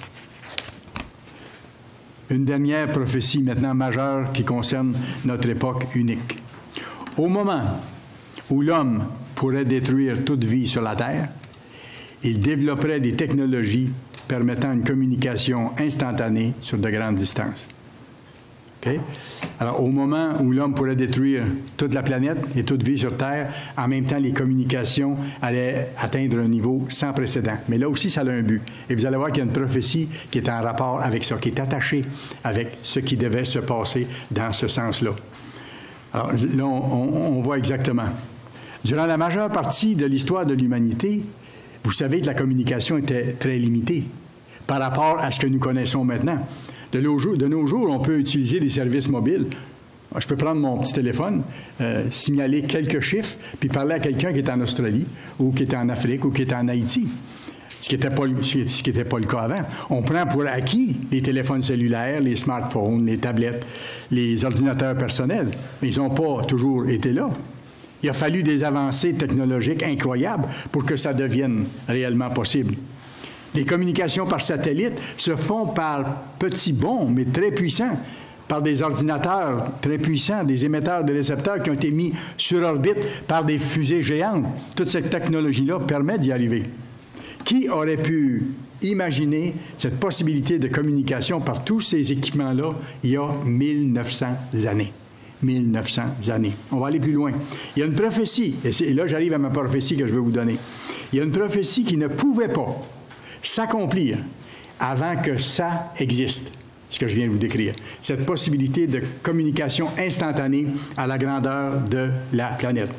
Une dernière prophétie maintenant majeure qui concerne notre époque unique. Au moment où l'homme pourrait détruire toute vie sur la Terre, il développerait des technologies permettant une communication instantanée sur de grandes distances. Okay? Alors, au moment où l'homme pourrait détruire toute la planète et toute vie sur Terre, en même temps, les communications allaient atteindre un niveau sans précédent. Mais là aussi, ça a un but. Et vous allez voir qu'il y a une prophétie qui est en rapport avec ça, qui est attachée avec ce qui devait se passer dans ce sens-là. Alors, là, on, on, on voit exactement. Durant la majeure partie de l'histoire de l'humanité, vous savez que la communication était très limitée par rapport à ce que nous connaissons maintenant. De nos jours, de nos jours, on peut utiliser des services mobiles. Je peux prendre mon petit téléphone, euh, signaler quelques chiffres, puis parler à quelqu'un qui est en Australie, ou qui est en Afrique, ou qui est en Haïti. Ce qui n'était pas, ce qui n'était pas le cas avant. On prend pour acquis les téléphones cellulaires, les smartphones, les tablettes, les ordinateurs personnels, mais ils n'ont pas toujours été là. Il a fallu des avancées technologiques incroyables pour que ça devienne réellement possible. Les communications par satellite se font par petits bonds, mais très puissants, par des ordinateurs très puissants, des émetteurs de récepteurs qui ont été mis sur orbite par des fusées géantes. Toute cette technologie-là permet d'y arriver. Qui aurait pu imaginer cette possibilité de communication par tous ces équipements-là il y a mille neuf cents années? mille neuf cents années. On va aller plus loin. Il y a une prophétie, et là j'arrive à ma prophétie que je vais vous donner. Il y a une prophétie qui ne pouvait pas s'accomplir avant que ça existe, ce que je viens de vous décrire. Cette possibilité de communication instantanée à la grandeur de la planète.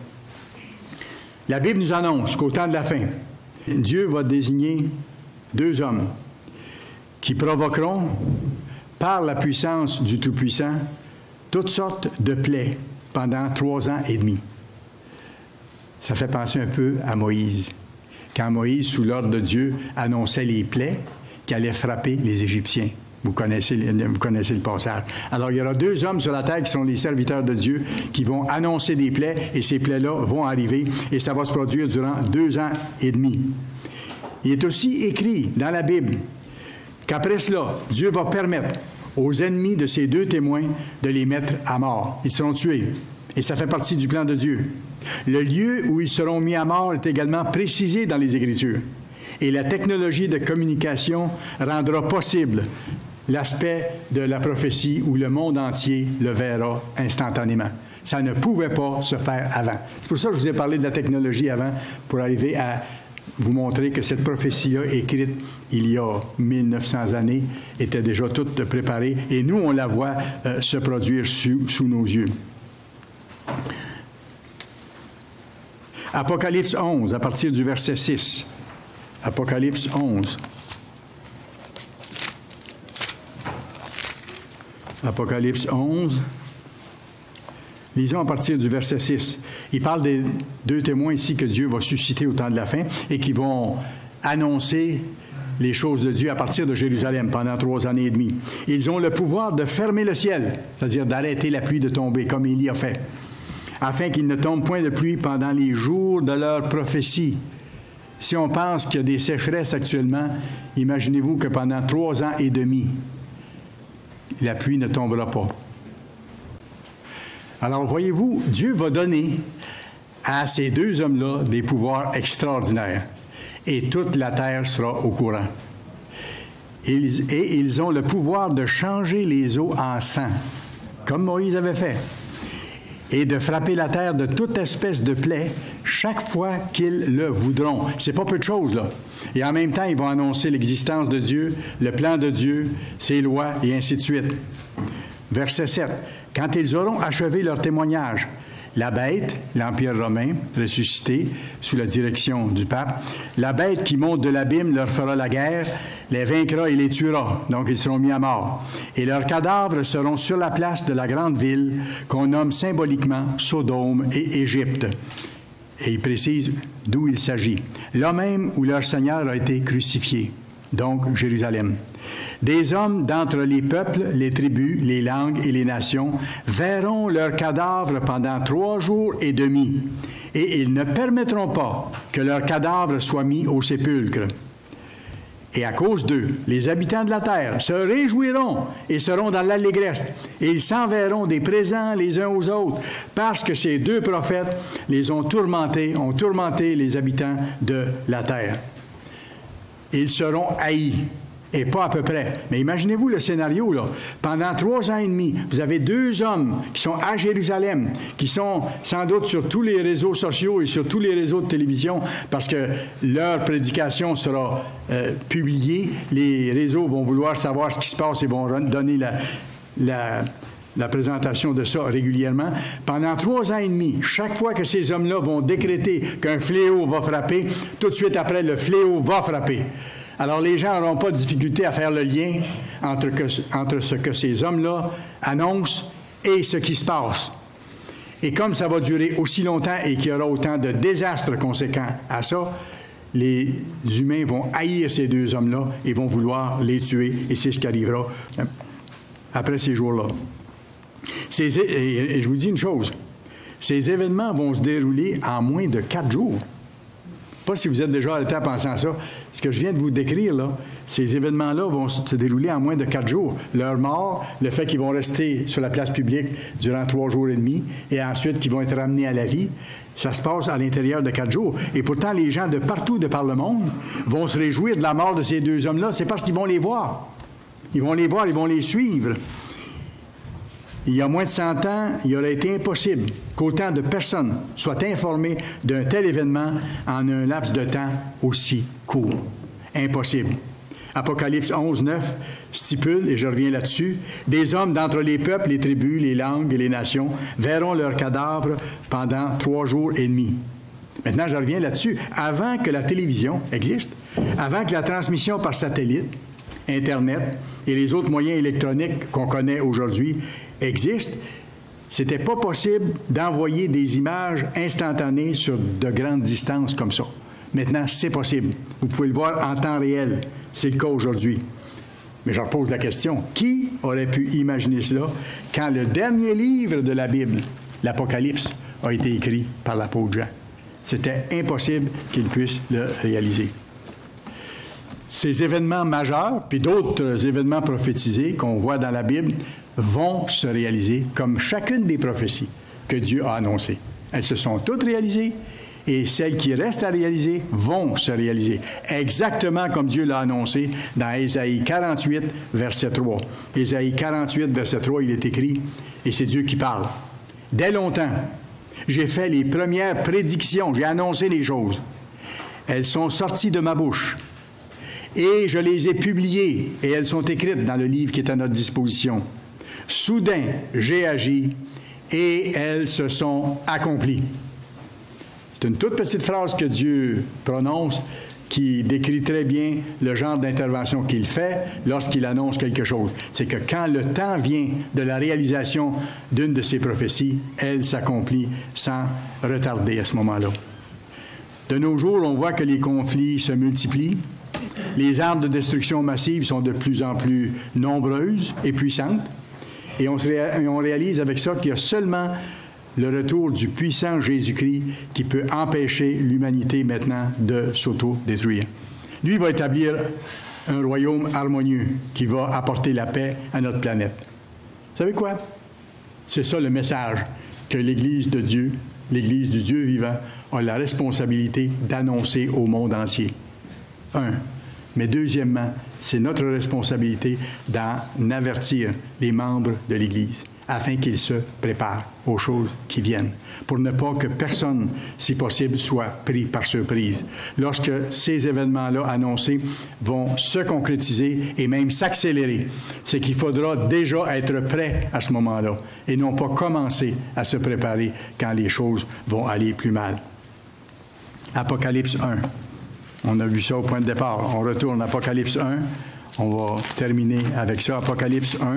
La Bible nous annonce qu'au temps de la fin, Dieu va désigner deux hommes qui provoqueront, par la puissance du Tout-Puissant, toutes sortes de plaies pendant trois ans et demi. Ça fait penser un peu à Moïse. Quand Moïse, sous l'ordre de Dieu, annonçait les plaies qui allaient frapper les Égyptiens. Vous connaissez, vous connaissez le passage. Alors, il y aura deux hommes sur la terre qui sont les serviteurs de Dieu qui vont annoncer des plaies et ces plaies-là vont arriver et ça va se produire durant deux ans et demi. Il est aussi écrit dans la Bible qu'après cela, Dieu va permettre aux ennemis de ces deux témoins de les mettre à mort. Ils seront tués. Et ça fait partie du plan de Dieu. Le lieu où ils seront mis à mort est également précisé dans les Écritures. Et la technologie de communication rendra possible l'aspect de la prophétie où le monde entier le verra instantanément. Ça ne pouvait pas se faire avant. C'est pour ça que je vous ai parlé de la technologie avant, pour arriver à vous montrer que cette prophétie-là, écrite il y a mille neuf cents années, était déjà toute préparée. Et nous, on la voit euh, se produire sous, sous nos yeux. Apocalypse onze, à partir du verset six. Apocalypse onze. Apocalypse onze. Lisons à partir du verset six. Il parle des deux témoins ici que Dieu va susciter au temps de la fin et qui vont annoncer les choses de Dieu à partir de Jérusalem pendant trois années et demie. Ils ont le pouvoir de fermer le ciel, c'est-à-dire d'arrêter la pluie de tomber, comme Élie a fait, afin qu'il ne tombe point de pluie pendant les jours de leur prophétie. Si on pense qu'il y a des sécheresses actuellement, imaginez-vous que pendant trois ans et demi, la pluie ne tombera pas. Alors, voyez-vous, Dieu va donner à ces deux hommes-là des pouvoirs extraordinaires. Et toute la terre sera au courant. Ils, et ils ont le pouvoir de changer les eaux en sang, comme Moïse avait fait, et de frapper la terre de toute espèce de plaie chaque fois qu'ils le voudront. C'est pas peu de choses, là. Et en même temps, ils vont annoncer l'existence de Dieu, le plan de Dieu, ses lois, et ainsi de suite. Verset sept. Quand ils auront achevé leur témoignage, la bête, l'Empire romain, ressuscité sous la direction du pape, la bête qui monte de l'abîme leur fera la guerre, les vaincra et les tuera, donc ils seront mis à mort. Et leurs cadavres seront sur la place de la grande ville qu'on nomme symboliquement Sodome et Égypte. Et il précise d'où il s'agit. Là même où leur Seigneur a été crucifié, donc Jérusalem. Des hommes d'entre les peuples, les tribus, les langues et les nations verront leurs cadavres pendant trois jours et demi, et ils ne permettront pas que leurs cadavres soient mis au sépulcre. Et à cause d'eux, les habitants de la terre se réjouiront et seront dans l'allégresse, et ils s'enverront des présents les uns aux autres, parce que ces deux prophètes les ont tourmentés, ont tourmenté les habitants de la terre. Ils seront haïs. Et pas à peu près. Mais imaginez-vous le scénario, là. Pendant trois ans et demi, vous avez deux hommes qui sont à Jérusalem, qui sont sans doute sur tous les réseaux sociaux et sur tous les réseaux de télévision, parce que leur prédication sera euh, publiée. Les réseaux vont vouloir savoir ce qui se passe et vont donner la, la, la présentation de ça régulièrement. Pendant trois ans et demi, chaque fois que ces hommes-là vont décréter qu'un fléau va frapper, tout de suite après, le fléau va frapper. Alors, les gens n'auront pas de difficulté à faire le lien entre, que, entre ce que ces hommes-là annoncent et ce qui se passe. Et comme ça va durer aussi longtemps et qu'il y aura autant de désastres conséquents à ça, les humains vont haïr ces deux hommes-là et vont vouloir les tuer. Et c'est ce qui arrivera après ces jours-là. Ces, et, et je vous dis une chose, ces événements vont se dérouler en moins de quatre jours. Pas si vous êtes déjà arrêté à penser à ça. Ce que je viens de vous décrire, là, ces événements-là vont se dérouler en moins de quatre jours. Leur mort, le fait qu'ils vont rester sur la place publique durant trois jours et demi, et ensuite qu'ils vont être ramenés à la vie, ça se passe à l'intérieur de quatre jours. Et pourtant, les gens de partout de par le monde vont se réjouir de la mort de ces deux hommes-là. C'est parce qu'ils vont les voir. Ils vont les voir, ils vont les suivre. Il y a moins de cent ans, il aurait été impossible qu'autant de personnes soient informées d'un tel événement en un laps de temps aussi court. Impossible. Apocalypse onze, neuf stipule, et je reviens là-dessus, « Des hommes d'entre les peuples, les tribus, les langues et les nations verront leurs cadavres pendant trois jours et demi. » Maintenant, je reviens là-dessus. Avant que la télévision existe, avant que la transmission par satellite, Internet et les autres moyens électroniques qu'on connaît aujourd'hui existent, c'était pas possible d'envoyer des images instantanées sur de grandes distances comme ça. Maintenant, c'est possible. Vous pouvez le voir en temps réel. C'est le cas aujourd'hui. Mais je repose la question, qui aurait pu imaginer cela quand le dernier livre de la Bible, l'Apocalypse, a été écrit par l'apôtre Jean? C'était impossible qu'il puisse le réaliser. Ces événements majeurs, puis d'autres événements prophétisés qu'on voit dans la Bible, vont se réaliser comme chacune des prophéties que Dieu a annoncées. Elles se sont toutes réalisées et celles qui restent à réaliser vont se réaliser, exactement comme Dieu l'a annoncé dans Ésaïe quarante-huit, verset trois. Ésaïe quarante-huit, verset trois, il est écrit, et c'est Dieu qui parle. « Dès longtemps, j'ai fait les premières prédictions, j'ai annoncé les choses. Elles sont sorties de ma bouche. Et je les ai publiées, et elles sont écrites dans le livre qui est à notre disposition. Soudain, j'ai agi, et elles se sont accomplies. » C'est une toute petite phrase que Dieu prononce qui décrit très bien le genre d'intervention qu'il fait lorsqu'il annonce quelque chose. C'est que quand le temps vient de la réalisation d'une de ces prophéties, elle s'accomplit sans retarder à ce moment-là. De nos jours, on voit que les conflits se multiplient. Les armes de destruction massive sont de plus en plus nombreuses et puissantes. Et on, se ré- on réalise avec ça qu'il y a seulement le retour du puissant Jésus-Christ qui peut empêcher l'humanité maintenant de s'auto-détruire. Lui va établir un royaume harmonieux qui va apporter la paix à notre planète. Vous savez quoi? C'est ça le message que l'Église de Dieu, l'Église du Dieu vivant, a la responsabilité d'annoncer au monde entier. Un. Mais deuxièmement, c'est notre responsabilité d'en avertir les membres de l'Église afin qu'ils se préparent aux choses qui viennent, pour ne pas que personne, si possible, soit pris par surprise. Lorsque ces événements-là annoncés vont se concrétiser et même s'accélérer, c'est qu'il faudra déjà être prêt à ce moment-là et non pas commencer à se préparer quand les choses vont aller plus mal. Apocalypse un. On a vu ça au point de départ. On retourne à Apocalypse un. On va terminer avec ça. Apocalypse un.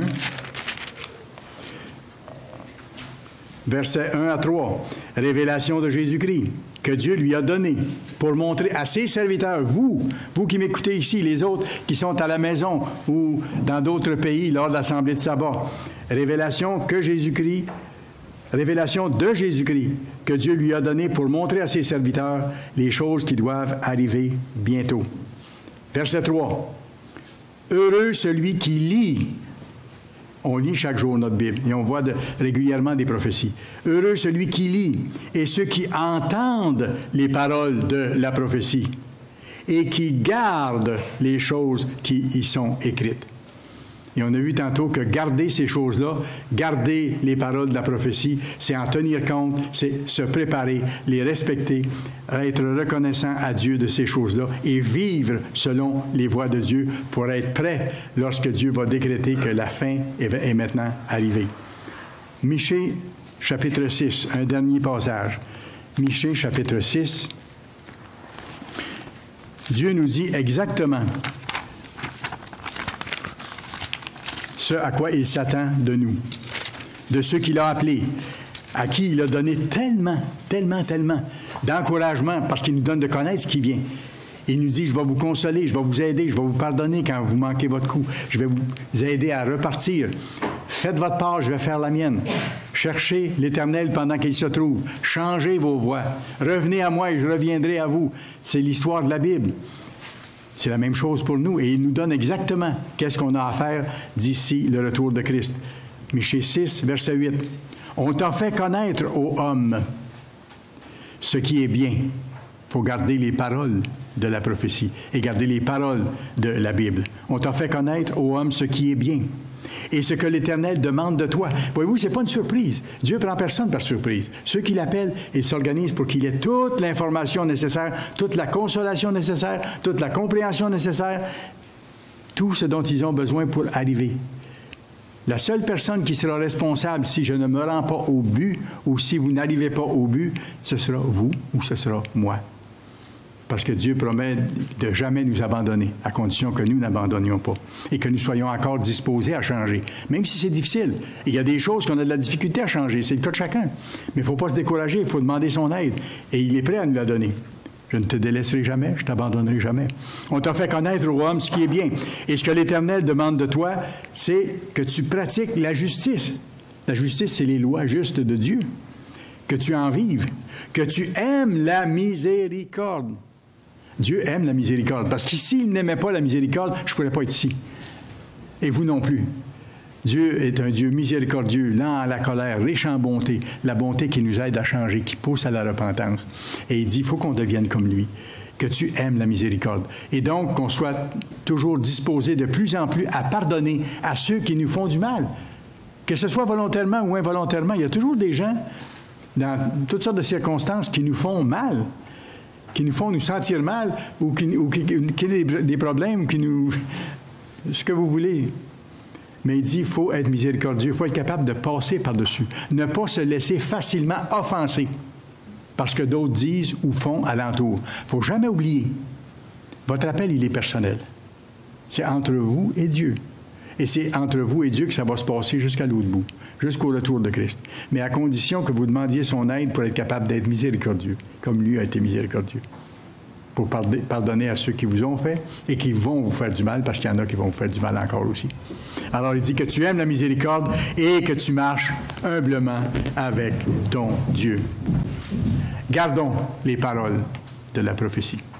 Versets un à trois. Révélation de Jésus-Christ que Dieu lui a donnée pour montrer à ses serviteurs, vous, vous qui m'écoutez ici, les autres qui sont à la maison ou dans d'autres pays lors de l'Assemblée de sabbat. Révélation que Jésus-Christ, révélation de Jésus-Christ que Dieu lui a donnée pour montrer à ses serviteurs les choses qui doivent arriver bientôt. Verset trois. Heureux celui qui lit. On lit chaque jour notre Bible et on voit de, régulièrement des prophéties. Heureux celui qui lit et ceux qui entendent les paroles de la prophétie et qui gardent les choses qui y sont écrites. Et on a vu tantôt que garder ces choses-là, garder les paroles de la prophétie, c'est en tenir compte, c'est se préparer, les respecter, être reconnaissant à Dieu de ces choses-là et vivre selon les voies de Dieu pour être prêt lorsque Dieu va décréter que la fin est maintenant arrivée. Michée, chapitre six, un dernier passage. Michée, chapitre six. Dieu nous dit exactement ce à quoi il s'attend de nous, de ceux qu'il a appelés, à qui il a donné tellement, tellement, tellement d'encouragement, parce qu'il nous donne de connaître ce qui vient. Il nous dit, je vais vous consoler, je vais vous aider, je vais vous pardonner quand vous manquez votre coup, je vais vous aider à repartir. Faites votre part, je vais faire la mienne. Cherchez l'Éternel pendant qu'il se trouve. Changez vos voies. Revenez à moi et je reviendrai à vous. C'est l'histoire de la Bible. C'est la même chose pour nous et il nous donne exactement qu'est-ce qu'on a à faire d'ici le retour de Christ. Michée six, verset huit. On t'a fait connaître, ô homme, ce qui est bien. Il faut garder les paroles de la prophétie et garder les paroles de la Bible. On t'a fait connaître, ô homme, ce qui est bien. Et ce que l'Éternel demande de toi. Voyez-vous, ce n'est pas une surprise. Dieu ne prend personne par surprise. Ceux qui l'appellent, ils s'organisent pour qu'il ait toute l'information nécessaire, toute la consolation nécessaire, toute la compréhension nécessaire, tout ce dont ils ont besoin pour arriver. La seule personne qui sera responsable si je ne me rends pas au but ou si vous n'arrivez pas au but, ce sera vous ou ce sera moi. Parce que Dieu promet de jamais nous abandonner, à condition que nous n'abandonnions pas et que nous soyons encore disposés à changer. Même si c'est difficile. Il y a des choses qu'on a de la difficulté à changer. C'est le cas de chacun. Mais il ne faut pas se décourager. Il faut demander son aide. Et il est prêt à nous la donner. Je ne te délaisserai jamais. Je ne t'abandonnerai jamais. On t'a fait connaître, ô homme, ce qui est bien. Et ce que l'Éternel demande de toi, c'est que tu pratiques la justice. La justice, c'est les lois justes de Dieu. Que tu en vives. Que tu aimes la miséricorde. Dieu aime la miséricorde, parce que s'il n'aimait pas la miséricorde, je ne pourrais pas être ici. Et vous non plus. Dieu est un Dieu miséricordieux, lent à la colère, riche en bonté, la bonté qui nous aide à changer, qui pousse à la repentance. Et il dit, il faut qu'on devienne comme lui, que tu aimes la miséricorde. Et donc, qu'on soit toujours disposé de plus en plus à pardonner à ceux qui nous font du mal. Que ce soit volontairement ou involontairement, il y a toujours des gens, dans toutes sortes de circonstances, qui nous font mal. Qui nous font nous sentir mal ou qui, ou qui, qui ont des, des problèmes, qui nous... ce que vous voulez. Mais il dit, il faut être miséricordieux, il faut être capable de passer par-dessus. Ne pas se laisser facilement offenser parce que d'autres disent ou font alentour. Il ne faut jamais oublier. Votre appel, il est personnel. C'est entre vous et Dieu. Et c'est entre vous et Dieu que ça va se passer jusqu'à l'autre bout, jusqu'au retour de Christ. Mais à condition que vous demandiez son aide pour être capable d'être miséricordieux, comme lui a été miséricordieux. pour pardonner à ceux qui vous ont fait et qui vont vous faire du mal, parce qu'il y en a qui vont vous faire du mal encore aussi. Alors, il dit que tu aimes la miséricorde et que tu marches humblement avec ton Dieu. Gardons les paroles de la prophétie.